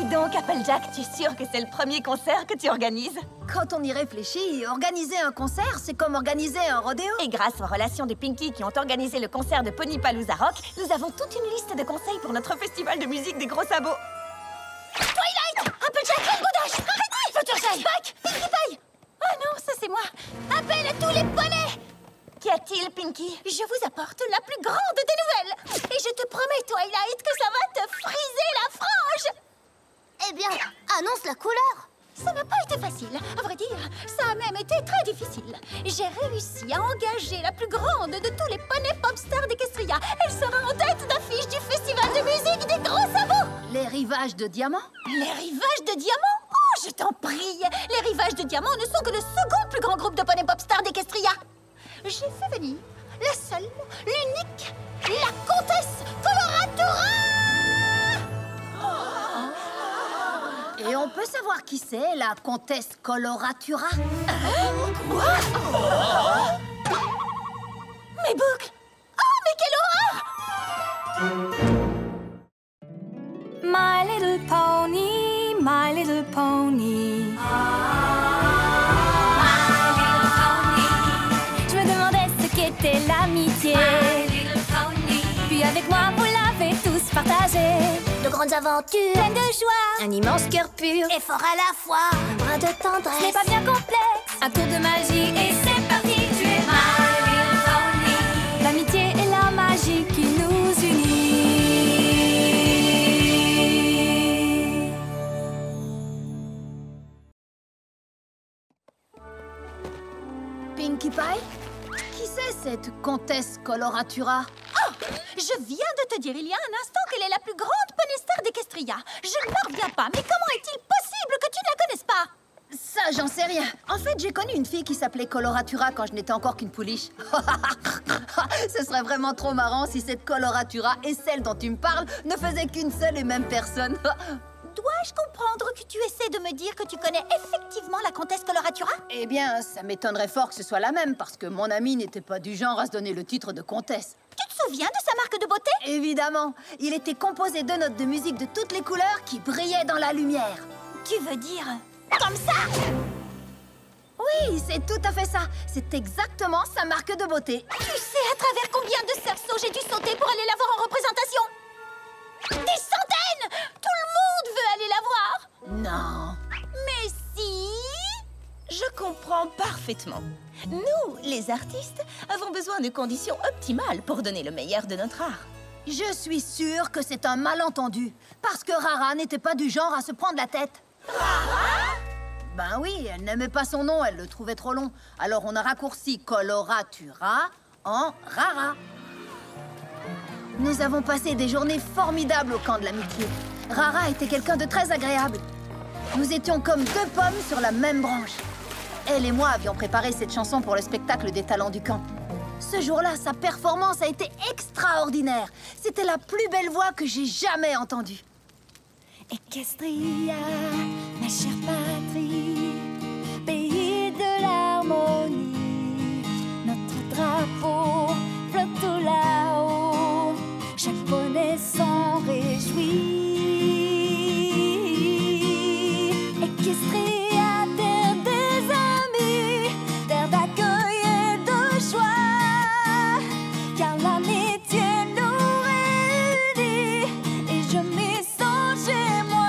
donc, Applejack, tu es sûre que c'est le premier concert que tu organises? Quand on y réfléchit, organiser un concert, c'est comme organiser un rodéo. Et grâce aux relations de Pinky qui ont organisé le concert de Ponypalooza Rock, nous avons toute une liste de conseils pour notre festival de musique des gros sabots. Twilight! Applejack, Rainbow Dash! Arrêtez! Fluttershy! Spike! Pinkie Pie! Oh non, ça c'est moi! Appel à tous les poneys! Qu'y a-t-il, Pinky? Je vous apporte la plus grande des nouvelles! Et je te promets, Twilight, que ça va te friser la frange! Eh bien, annonce la couleur. Ça n'a pas été facile. À vrai dire, ça a même été très difficile. J'ai réussi à engager la plus grande de tous les poneys pop-stars d'Equestria. Elle sera en tête d'affiche du festival de musique des gros sabots. Les rivages de diamants? Les rivages de diamants? Oh, je t'en prie! Les rivages de diamants ne sont que le second plus grand groupe de poneys pop-stars d'Equestria. J'ai fait venir la seule, l'unique, la comtesse Coloratura! Et on peut savoir qui c'est, la comtesse Coloratura? Quoi? Mes boucles! Oh, mais quelle horreur! My little pony, my little pony. Je me demandais ce qu'était l'amitié. Puis avec moi, vous l'avez tous partagé. De grandes aventures, Pleine de joie, un immense cœur pur et fort à la fois. un brin de Ce tendresse. n'est pas bien complexe, un tour de magie et c'est parti. Tu es my little pony. L'amitié et la magie qui nous unit. Pinkie Pie? Qui c'est cette comtesse Coloratura? Oh! Je viens de te dire il y a un instant qu'elle est la plus grande poneystar d'Equestria. Je ne m'en reviens pas, mais comment est-il possible que tu ne la connaisses pas? Ça, j'en sais rien. En fait, j'ai connu une fille qui s'appelait Coloratura quand je n'étais encore qu'une pouliche. Ce serait vraiment trop marrant si cette Coloratura et celle dont tu me parles ne faisaient qu'une seule et même personne. Dois-je comprendre que tu essaies de me dire que tu connais effectivement la comtesse Coloratura? Eh bien, ça m'étonnerait fort que ce soit la même, parce que mon ami n'était pas du genre à se donner le titre de comtesse. Tu te souviens de sa marque de beauté? Évidemment. Il était composé de notes de musique de toutes les couleurs qui brillaient dans la lumière. Tu veux dire comme ça? Oui, c'est tout à fait ça. C'est exactement sa marque de beauté. Tu sais à travers combien de cerceaux j'ai dû sauter pour aller la voir en représentation? Des centaines! Tout le monde veut aller la voir! Non. Mais si! Je comprends parfaitement. Nous, les artistes, avons besoin de conditions optimales pour donner le meilleur de notre art. Je suis sûre que c'est un malentendu. Parce que Rara n'était pas du genre à se prendre la tête. Rara? Ben oui, elle n'aimait pas son nom, elle le trouvait trop long. Alors on a raccourci Coloratura en Rara. Nous avons passé des journées formidables au camp de l'amitié. Rara était quelqu'un de très agréable. Nous étions comme deux pommes sur la même branche. Elle et moi avions préparé cette chanson pour le spectacle des talents du camp. Ce jour-là, sa performance a été extraordinaire. C'était la plus belle voix que j'ai jamais entendue. Equestria, ma chère patrie, pays de l'harmonie. Notre drapeau flotte tout là-haut, chaque poney s'en réjouit. Equestria, terre des amis, terre d'accueil et de joie, car l'amitié nous réunit et je m'y sens chez moi.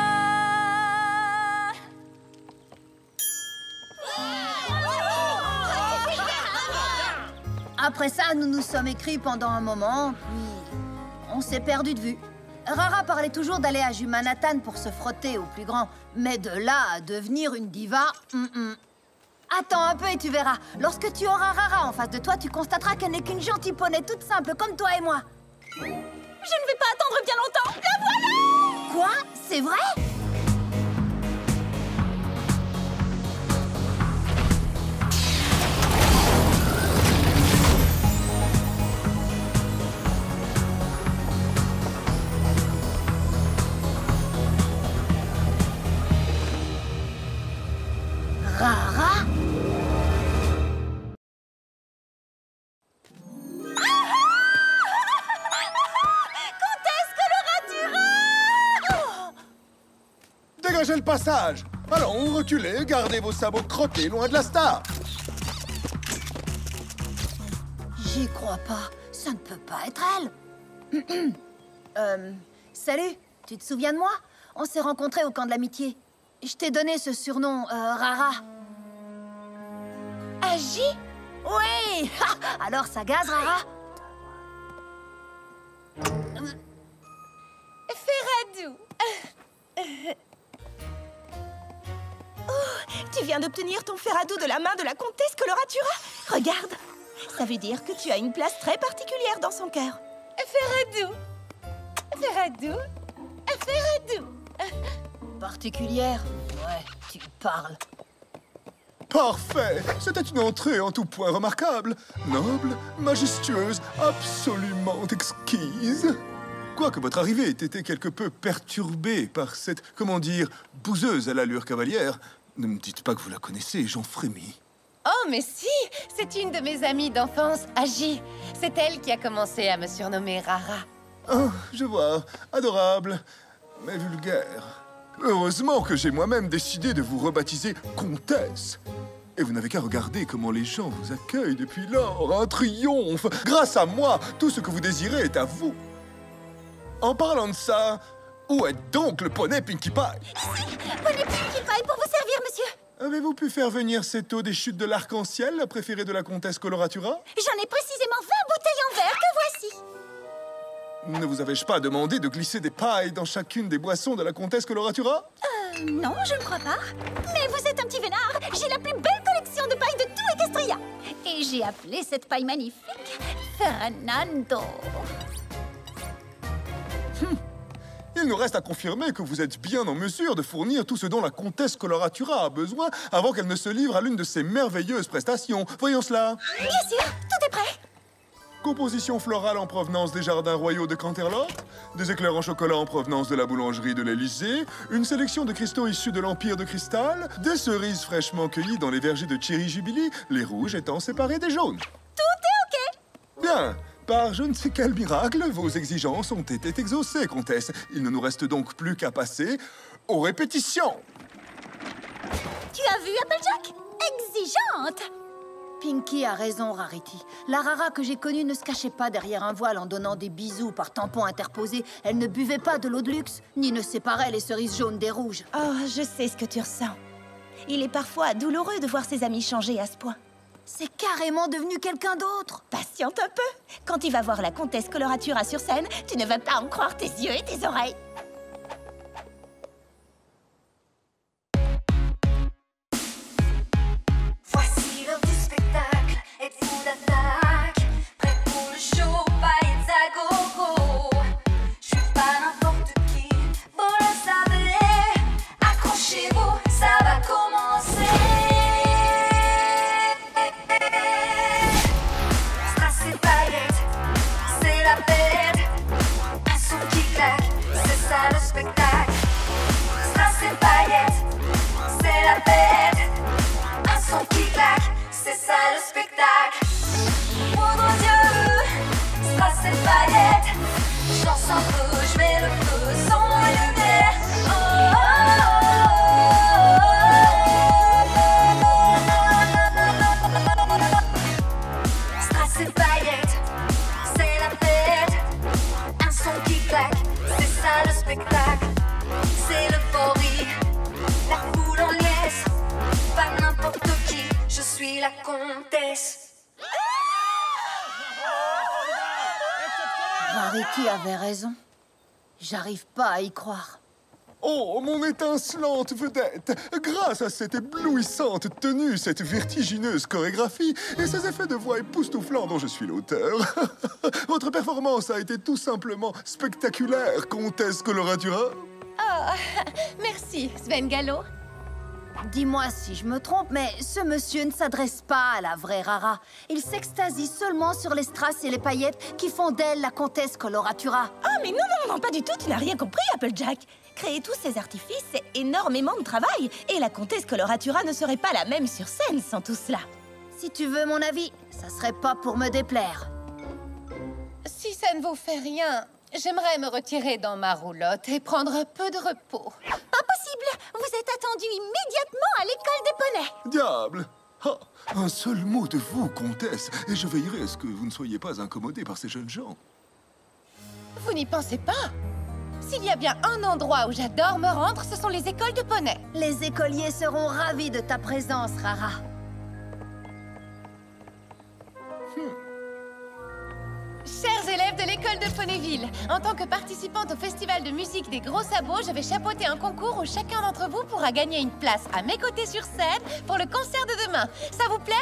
Après ça, nous nous sommes écrits pendant un moment, puis on s'est perdu de vue. Rara parlait toujours d'aller à Jumanathan pour se frotter au plus grand, mais de là à devenir une diva, Attends un peu et tu verras. Lorsque tu auras Rara en face de toi, tu constateras qu'elle n'est qu'une gentille poney toute simple comme toi et moi. Je ne vais pas attendre bien longtemps. La voilà! Quoi? C'est vrai? Rara? Comtesse Coloratura! protégez le passage. Allons, reculez, gardez vos sabots crottés loin de la star. J'y crois pas. Ça ne peut pas être elle. Salut, tu te souviens de moi? On s'est rencontrés au camp de l'amitié. Je t'ai donné ce surnom, Rara. Agi? Oui. Alors ça gaze, Rara? Ferradou. Oh, tu viens d'obtenir ton Ferradou de la main de la comtesse Coloratura. Regarde, ça veut dire que tu as une place très particulière dans son cœur. Ferradou. Ferradou. Ferradou. Particulière? Ouais, tu parles. Parfait. C'était une entrée en tout point remarquable. Noble, majestueuse, absolument exquise. Quoique votre arrivée ait été quelque peu perturbée par cette, comment dire, bouseuse à l'allure cavalière, ne me dites pas que vous la connaissez, j'en frémis. Oh, mais si! C'est une de mes amies d'enfance, Agi. C'est elle qui a commencé à me surnommer Rara. Oh, je vois. Adorable, mais vulgaire. Heureusement que j'ai moi-même décidé de vous rebaptiser Comtesse. Et vous n'avez qu'à regarder comment les gens vous accueillent depuis lors. Un triomphe! Grâce à moi, tout ce que vous désirez est à vous. En parlant de ça, où est donc le poney Pinkie Pie? Poney Pinkie Pie pour vous servir, monsieur. Avez-vous pu faire venir cette eau des chutes de l'arc-en-ciel, la préférée de la comtesse Coloratura? J'en ai précisément 20 bouteilles en verre que voici. Ne vous avais-je pas demandé de glisser des pailles dans chacune des boissons de la comtesse Coloratura? Non, je ne crois pas. Mais vous êtes un petit vénard. J'ai la plus belle collection de pailles de tout Equestria. Et j'ai appelé cette paille magnifique Fernando. Il nous reste à confirmer que vous êtes bien en mesure de fournir tout ce dont la comtesse Coloratura a besoin avant qu'elle ne se livre à l'une de ses merveilleuses prestations. Voyons cela. Bien sûr, tout est prêt. Composition florale en provenance des jardins royaux de Canterlot, des éclairs en chocolat en provenance de la boulangerie de l'Élysée, une sélection de cristaux issus de l'Empire de Cristal, des cerises fraîchement cueillies dans les vergers de Cherry Jubilee, les rouges étant séparés des jaunes. Tout est OK. Bien. Par je ne sais quel miracle, vos exigences ont été exaucées, comtesse. Il ne nous reste donc plus qu'à passer aux répétitions. Tu as vu, Applejack? Exigeante. Pinkie a raison, Rarity. La Rara que j'ai connue ne se cachait pas derrière un voile en donnant des bisous par tampons interposés. Elle ne buvait pas de l'eau de luxe, ni ne séparait les cerises jaunes des rouges. Oh, je sais ce que tu ressens. Il est parfois douloureux de voir ses amis changer à ce point. C'est carrément devenu quelqu'un d'autre. Patiente un peu. Quand tu vas voir la comtesse Coloratura sur scène, tu ne vas pas en croire tes yeux et tes oreilles. Voici l'heure du spectacle, êtes-vous d'attaque? Prêt pour le show, paillettes à gogo. Je suis pas n'importe qui, vous le savez. Accrochez-vous, ça va commencer. Strass et paillettes, c'est la fête. Un son qui claque, c'est ça le spectacle. Strass et paillettes, c'est la fête. Un son qui claque, c'est ça le spectacle. Poudre aux yeux, strass et paillettes. Chance un peu, je mets le feu sans lumière. Strass et paillettes, c'est la fête. Un son qui claque, c'est ça le spectacle. C'est l'euphorie, la foule en liesse. Pas n'importe qui, je suis la comtesse. Rarity avait raison. J'arrive pas à y croire. Oh, mon étincelante vedette! Grâce à cette éblouissante tenue, cette vertigineuse chorégraphie et ces effets de voix époustouflants dont je suis l'auteur, votre performance a été tout simplement spectaculaire, comtesse Coloratura. Oh, merci, Sven Gallo. Dis-moi si je me trompe, mais ce monsieur ne s'adresse pas à la vraie Rara. Il s'extasie seulement sur les strass et les paillettes qui font d'elle la comtesse Coloratura. Ah, mais non, pas du tout, tu n'as rien compris, Applejack. Créer tous ces artifices, c'est énormément de travail. Et la comtesse Coloratura ne serait pas la même sur scène sans tout cela. Si tu veux mon avis, ça serait pas pour me déplaire. Si ça ne vous fait rien, j'aimerais me retirer dans ma roulotte et prendre un peu de repos. Pas possible. Vous attendu immédiatement à l'école des poneys. Diable! Ah, un seul mot de vous, comtesse, et je veillerai à ce que vous ne soyez pas incommodés par ces jeunes gens. Vous n'y pensez pas? S'il y a bien un endroit où j'adore me rendre, ce sont les écoles de poneys. Les écoliers seront ravis de ta présence, Rara. Chers élèves de l'école de Ponyville, en tant que participante au festival de musique des Gros Sabots, je vais chapeauter un concours où chacun d'entre vous pourra gagner une place à mes côtés sur scène pour le concert de demain. Ça vous plaît?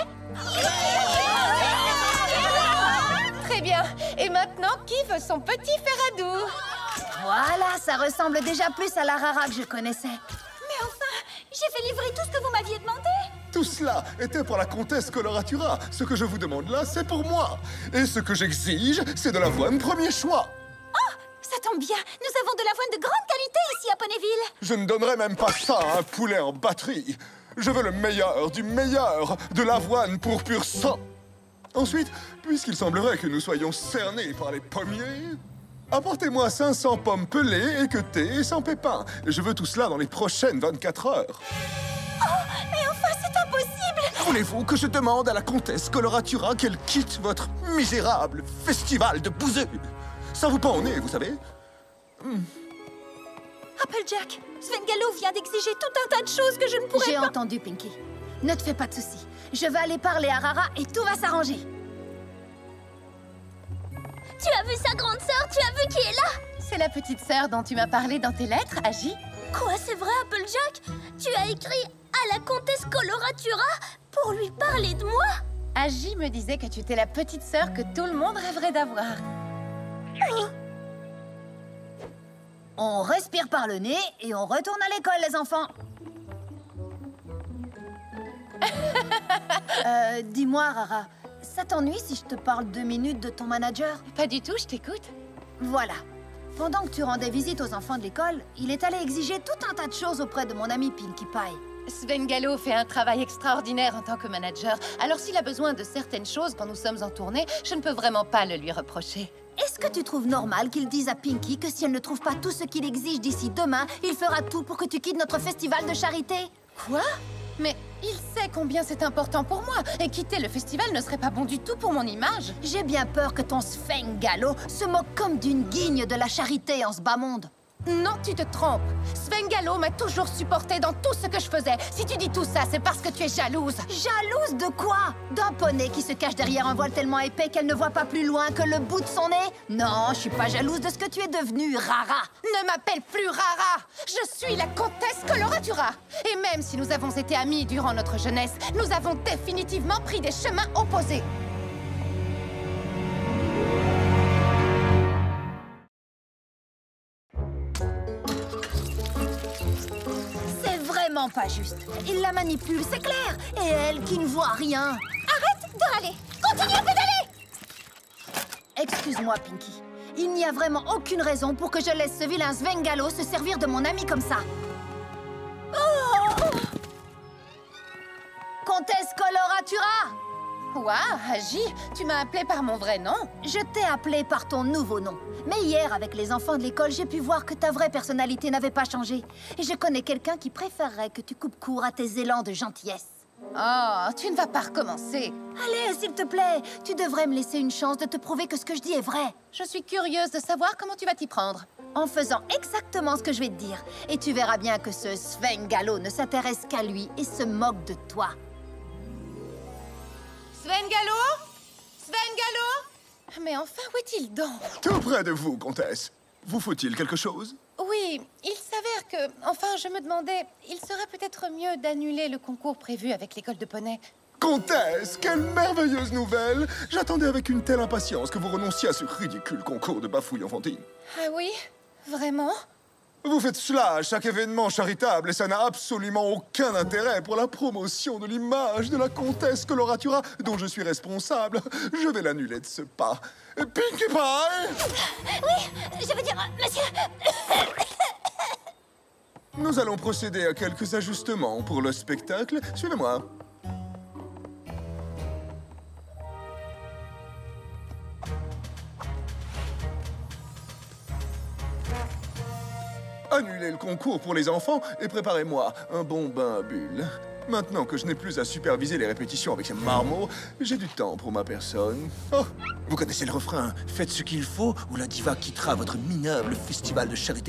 Très bien. Et maintenant, qui veut son petit fer à doux? Voilà, ça ressemble déjà plus à la Rara que je connaissais. Mais enfin, j'ai fait livrer tout ce que vous m'aviez demandé. Tout cela était pour la comtesse Coloratura. Ce que je vous demande là, c'est pour moi. Et ce que j'exige, c'est de l'avoine premier choix. Oh, ça tombe bien. Nous avons de l'avoine de grande qualité ici à Ponyville. Je ne donnerai même pas ça à un poulet en batterie. Je veux le meilleur du meilleur, de l'avoine pour pur sang. Ensuite, puisqu'il semblerait que nous soyons cernés par les pommiers, apportez-moi 500 pommes pelées, équeutées et sans pépins. Je veux tout cela dans les prochaines 24 heures. Oh, mais enfin, c'est impossible! Voulez-vous que je demande à la comtesse Coloratura qu'elle quitte votre misérable festival de bouseux? Ça vous pend au nez, vous savez? Applejack, Svengalo vient d'exiger tout un tas de choses que je ne pourrais pas... J'ai entendu, Pinky. Ne te fais pas de soucis. Je vais aller parler à Rara et tout va s'arranger. Tu as vu sa grande sœur? Tu as vu qui est là? C'est la petite sœur dont tu m'as parlé dans tes lettres, Agi. Quoi, c'est vrai, Applejack? Tu as écrit à la comtesse Coloratura pour lui parler de moi? Agi me disait que tu étais la petite sœur que tout le monde rêverait d'avoir. Oh. On respire par le nez et on retourne à l'école, les enfants. Dis-moi, Rara, ça t'ennuie si je te parle 2 minutes de ton manager? Pas du tout, je t'écoute. Voilà. Pendant que tu rendais visite aux enfants de l'école, il est allé exiger tout un tas de choses auprès de mon ami Pinkie Pie. Svengalo fait un travail extraordinaire en tant que manager. Alors s'il a besoin de certaines choses quand nous sommes en tournée, je ne peux vraiment pas le lui reprocher. Est-ce que tu trouves normal qu'il dise à Pinkie que si elle ne trouve pas tout ce qu'il exige d'ici demain, il fera tout pour que tu quittes notre festival de charité? Quoi? Mais il sait combien c'est important pour moi, et quitter le festival ne serait pas bon du tout pour mon image. J'ai bien peur que ton Svengalo se moque comme d'une guigne de la charité en ce bas monde. Non, tu te trompes. Svengalo m'a toujours supporté dans tout ce que je faisais. Si tu dis tout ça, c'est parce que tu es jalouse. Jalouse de quoi? D'un poney qui se cache derrière un voile tellement épais qu'elle ne voit pas plus loin que le bout de son nez? Non, je suis pas jalouse de ce que tu es devenue, Rara. Ne m'appelle plus Rara. Je suis la comtesse Coloratura. Et même si nous avons été amis durant notre jeunesse, nous avons définitivement pris des chemins opposés. Pas juste. Il la manipule, c'est clair. Et elle qui ne voit rien. Arrête de râler. Continue à pédaler. Excuse-moi, Pinky. Il n'y a vraiment aucune raison pour que je laisse ce vilain Svengalo se servir de mon ami comme ça. Oh! Comtesse Coloratura! Waouh, Agi, tu m'as appelé par mon vrai nom? Je t'ai appelé par ton nouveau nom. Mais hier, avec les enfants de l'école, j'ai pu voir que ta vraie personnalité n'avait pas changé. Et je connais quelqu'un qui préférerait que tu coupes court à tes élans de gentillesse. Oh, tu ne vas pas recommencer. Allez, s'il te plaît, tu devrais me laisser une chance de te prouver que ce que je dis est vrai. Je suis curieuse de savoir comment tu vas t'y prendre. En faisant exactement ce que je vais te dire. Et tu verras bien que ce Svengalo ne s'intéresse qu'à lui et se moque de toi. Svengalo? Svengalo? Mais enfin, où est-il donc? Tout près de vous, comtesse. Vous faut-il quelque chose? Oui, il s'avère que... Enfin, je me demandais... Il serait peut-être mieux d'annuler le concours prévu avec l'école de poney. Comtesse, quelle merveilleuse nouvelle! J'attendais avec une telle impatience que vous renonciez à ce ridicule concours de bafouille enfantine. Ah oui? Vraiment? Vous faites cela à chaque événement charitable et ça n'a absolument aucun intérêt pour la promotion de l'image de la comtesse Coloratura dont je suis responsable. Je vais l'annuler de ce pas. Pinkie Pie! Oui, je veux dire, monsieur... Nous allons procéder à quelques ajustements pour le spectacle. Suivez-moi. Annulez le concours pour les enfants et préparez-moi un bon bain à bulles. Maintenant que je n'ai plus à superviser les répétitions avec ces marmots, j'ai du temps pour ma personne. Oh, vous connaissez le refrain « Faites ce qu'il faut ou la diva quittera votre minable festival de charité ».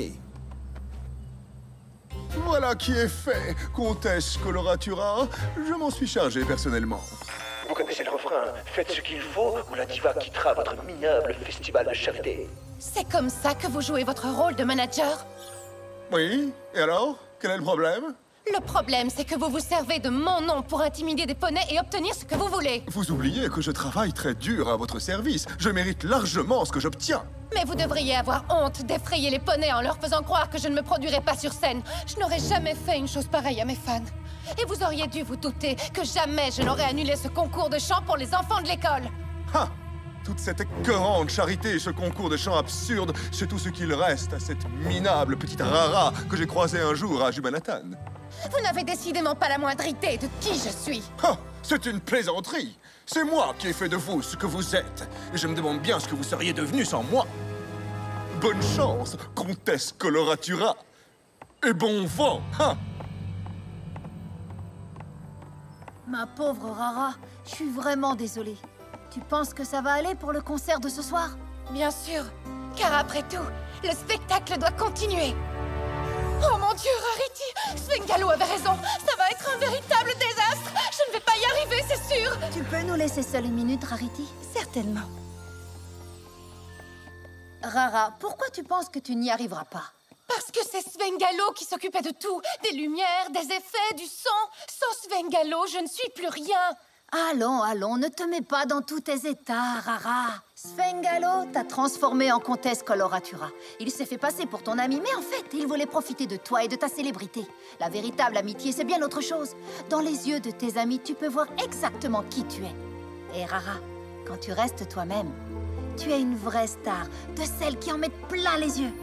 Voilà qui est fait, Comtesse Coloratura. Je m'en suis chargé personnellement. Vous connaissez le refrain « Faites ce qu'il faut ou la diva quittera votre minable festival de charité ». C'est comme ça que vous jouez votre rôle de manager? Oui, et alors? Quel est le problème? Le problème, c'est que vous vous servez de mon nom pour intimider des poneys et obtenir ce que vous voulez. Vous oubliez que je travaille très dur à votre service. Je mérite largement ce que j'obtiens. Mais vous devriez avoir honte d'effrayer les poneys en leur faisant croire que je ne me produirai pas sur scène. Je n'aurais jamais fait une chose pareille à mes fans. Et vous auriez dû vous douter que jamais je n'aurais annulé ce concours de chant pour les enfants de l'école. Ha! Toute cette écœurante charité et ce concours de chant absurde, c'est tout ce qu'il reste à cette minable petite rara que j'ai croisée un jour à Jumanathan. Vous n'avez décidément pas la moindre idée de qui je suis. Ha! C'est une plaisanterie. C'est moi qui ai fait de vous ce que vous êtes. Et je me demande bien ce que vous seriez devenu sans moi. Bonne chance, Comtesse Coloratura. Et bon vent, hein? Ma pauvre Rara, je suis vraiment désolée. Tu penses que ça va aller pour le concert de ce soir? Bien sûr, car après tout, le spectacle doit continuer. Oh mon Dieu, Rarity! Svengalo avait raison, ça va être un véritable désastre. Je ne vais pas y arriver, c'est sûr. Tu peux nous laisser seule une minute, Rarity? Certainement. Rara, pourquoi tu penses que tu n'y arriveras pas? Parce que c'est Svengalo qui s'occupait de tout. Des lumières, des effets, du son. Sans Svengalo, je ne suis plus rien. Allons, allons, ne te mets pas dans tous tes états, Rara. Svengalo t'a transformé en comtesse Coloratura. Il s'est fait passer pour ton ami, mais en fait, il voulait profiter de toi et de ta célébrité. La véritable amitié, c'est bien autre chose. Dans les yeux de tes amis, tu peux voir exactement qui tu es. Et Rara, quand tu restes toi-même, tu es une vraie star, de celles qui en mettent plein les yeux.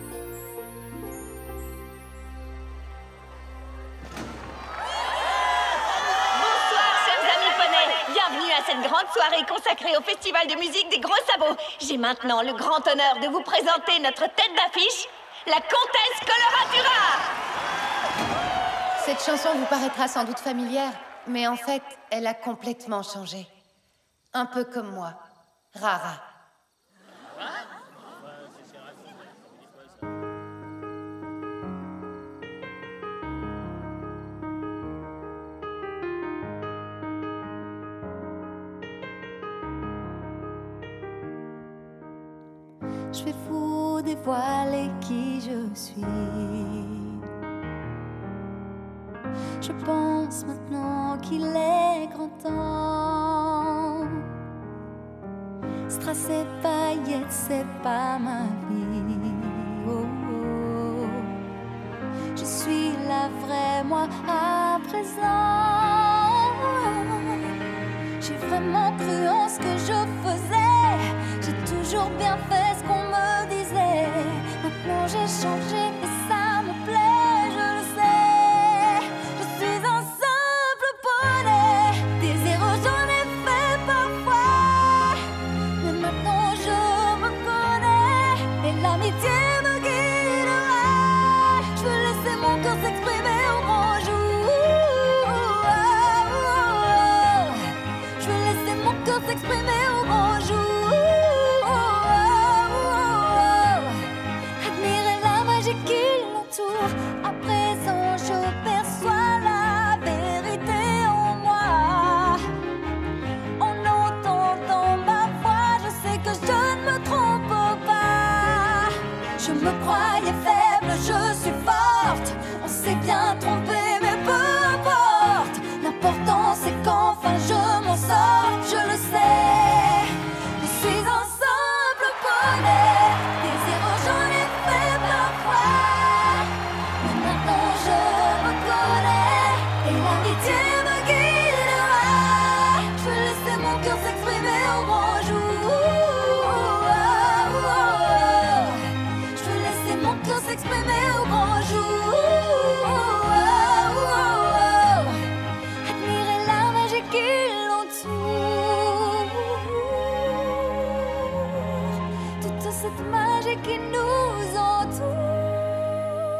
Bienvenue à cette grande soirée consacrée au festival de musique des Gros Sabots. J'ai maintenant le grand honneur de vous présenter notre tête d'affiche, la comtesse Coloratura. Cette chanson vous paraîtra sans doute familière, mais en fait, elle a complètement changé. Un peu comme moi, Rara. Je vais vous dévoiler qui je suis. Je pense maintenant qu'il est grand temps. Strass et paillettes, c'est pas ma vie. Oh, oh. Je suis la vraie moi à présent. J'ai vraiment cru en ce que je faisais. J'ai toujours bien fait ce qu'on me disait. Maintenant j'ai changé et ça me plaît, je le sais. Je suis un simple poney. Des erreurs j'en ai fait parfois, mais maintenant je me connais et l'amitié me guidera. Je veux laisser mon cœur s'exprimer au grand jour. Je veux laisser mon cœur s'exprimer au grand jour. À présent, je perçois la vérité en moi. En entendant ma voix, je sais que je ne me trompe pas. Je me croyais faible, je suis forte. On s'est bien trompé, mais peu importe. L'important, c'est qu'enfin je m'en sorte, je le sais. Je suis un simple poney. Des erreurs, j'en ai fait parfois. Je me connais et l'amitié me guidera. Je veux laisser mon cœur s'exprimer au grand jour. Je veux laisser mon cœur s'exprimer au grand jour. Admirer la magie qui l'entoure. Toute cette magie qui nous entoure.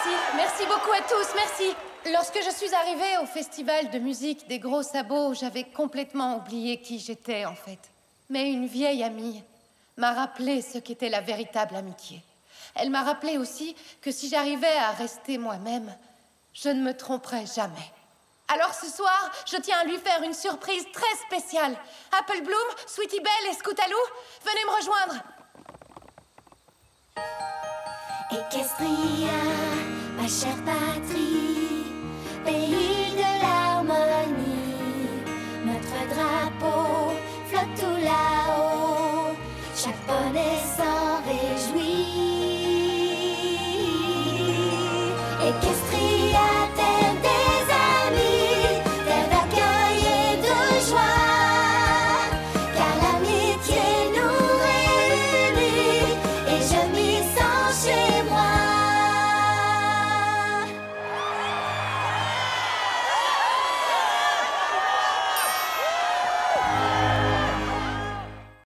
Merci beaucoup à tous, merci. Lorsque je suis arrivée au festival de musique des gros sabots, j'avais complètement oublié qui j'étais en fait. Mais une vieille amie m'a rappelé ce qu'était la véritable amitié. Elle m'a rappelé aussi que si j'arrivais à rester moi-même, je ne me tromperais jamais. Alors ce soir, je tiens à lui faire une surprise très spéciale. Apple Bloom, Sweetie Belle et Scootaloo, venez me rejoindre. Equestria, ma chère patrie, pays de l'harmonie, notre drapeau flotte tout là-haut, chaque poney s'en réjouit. Equestria.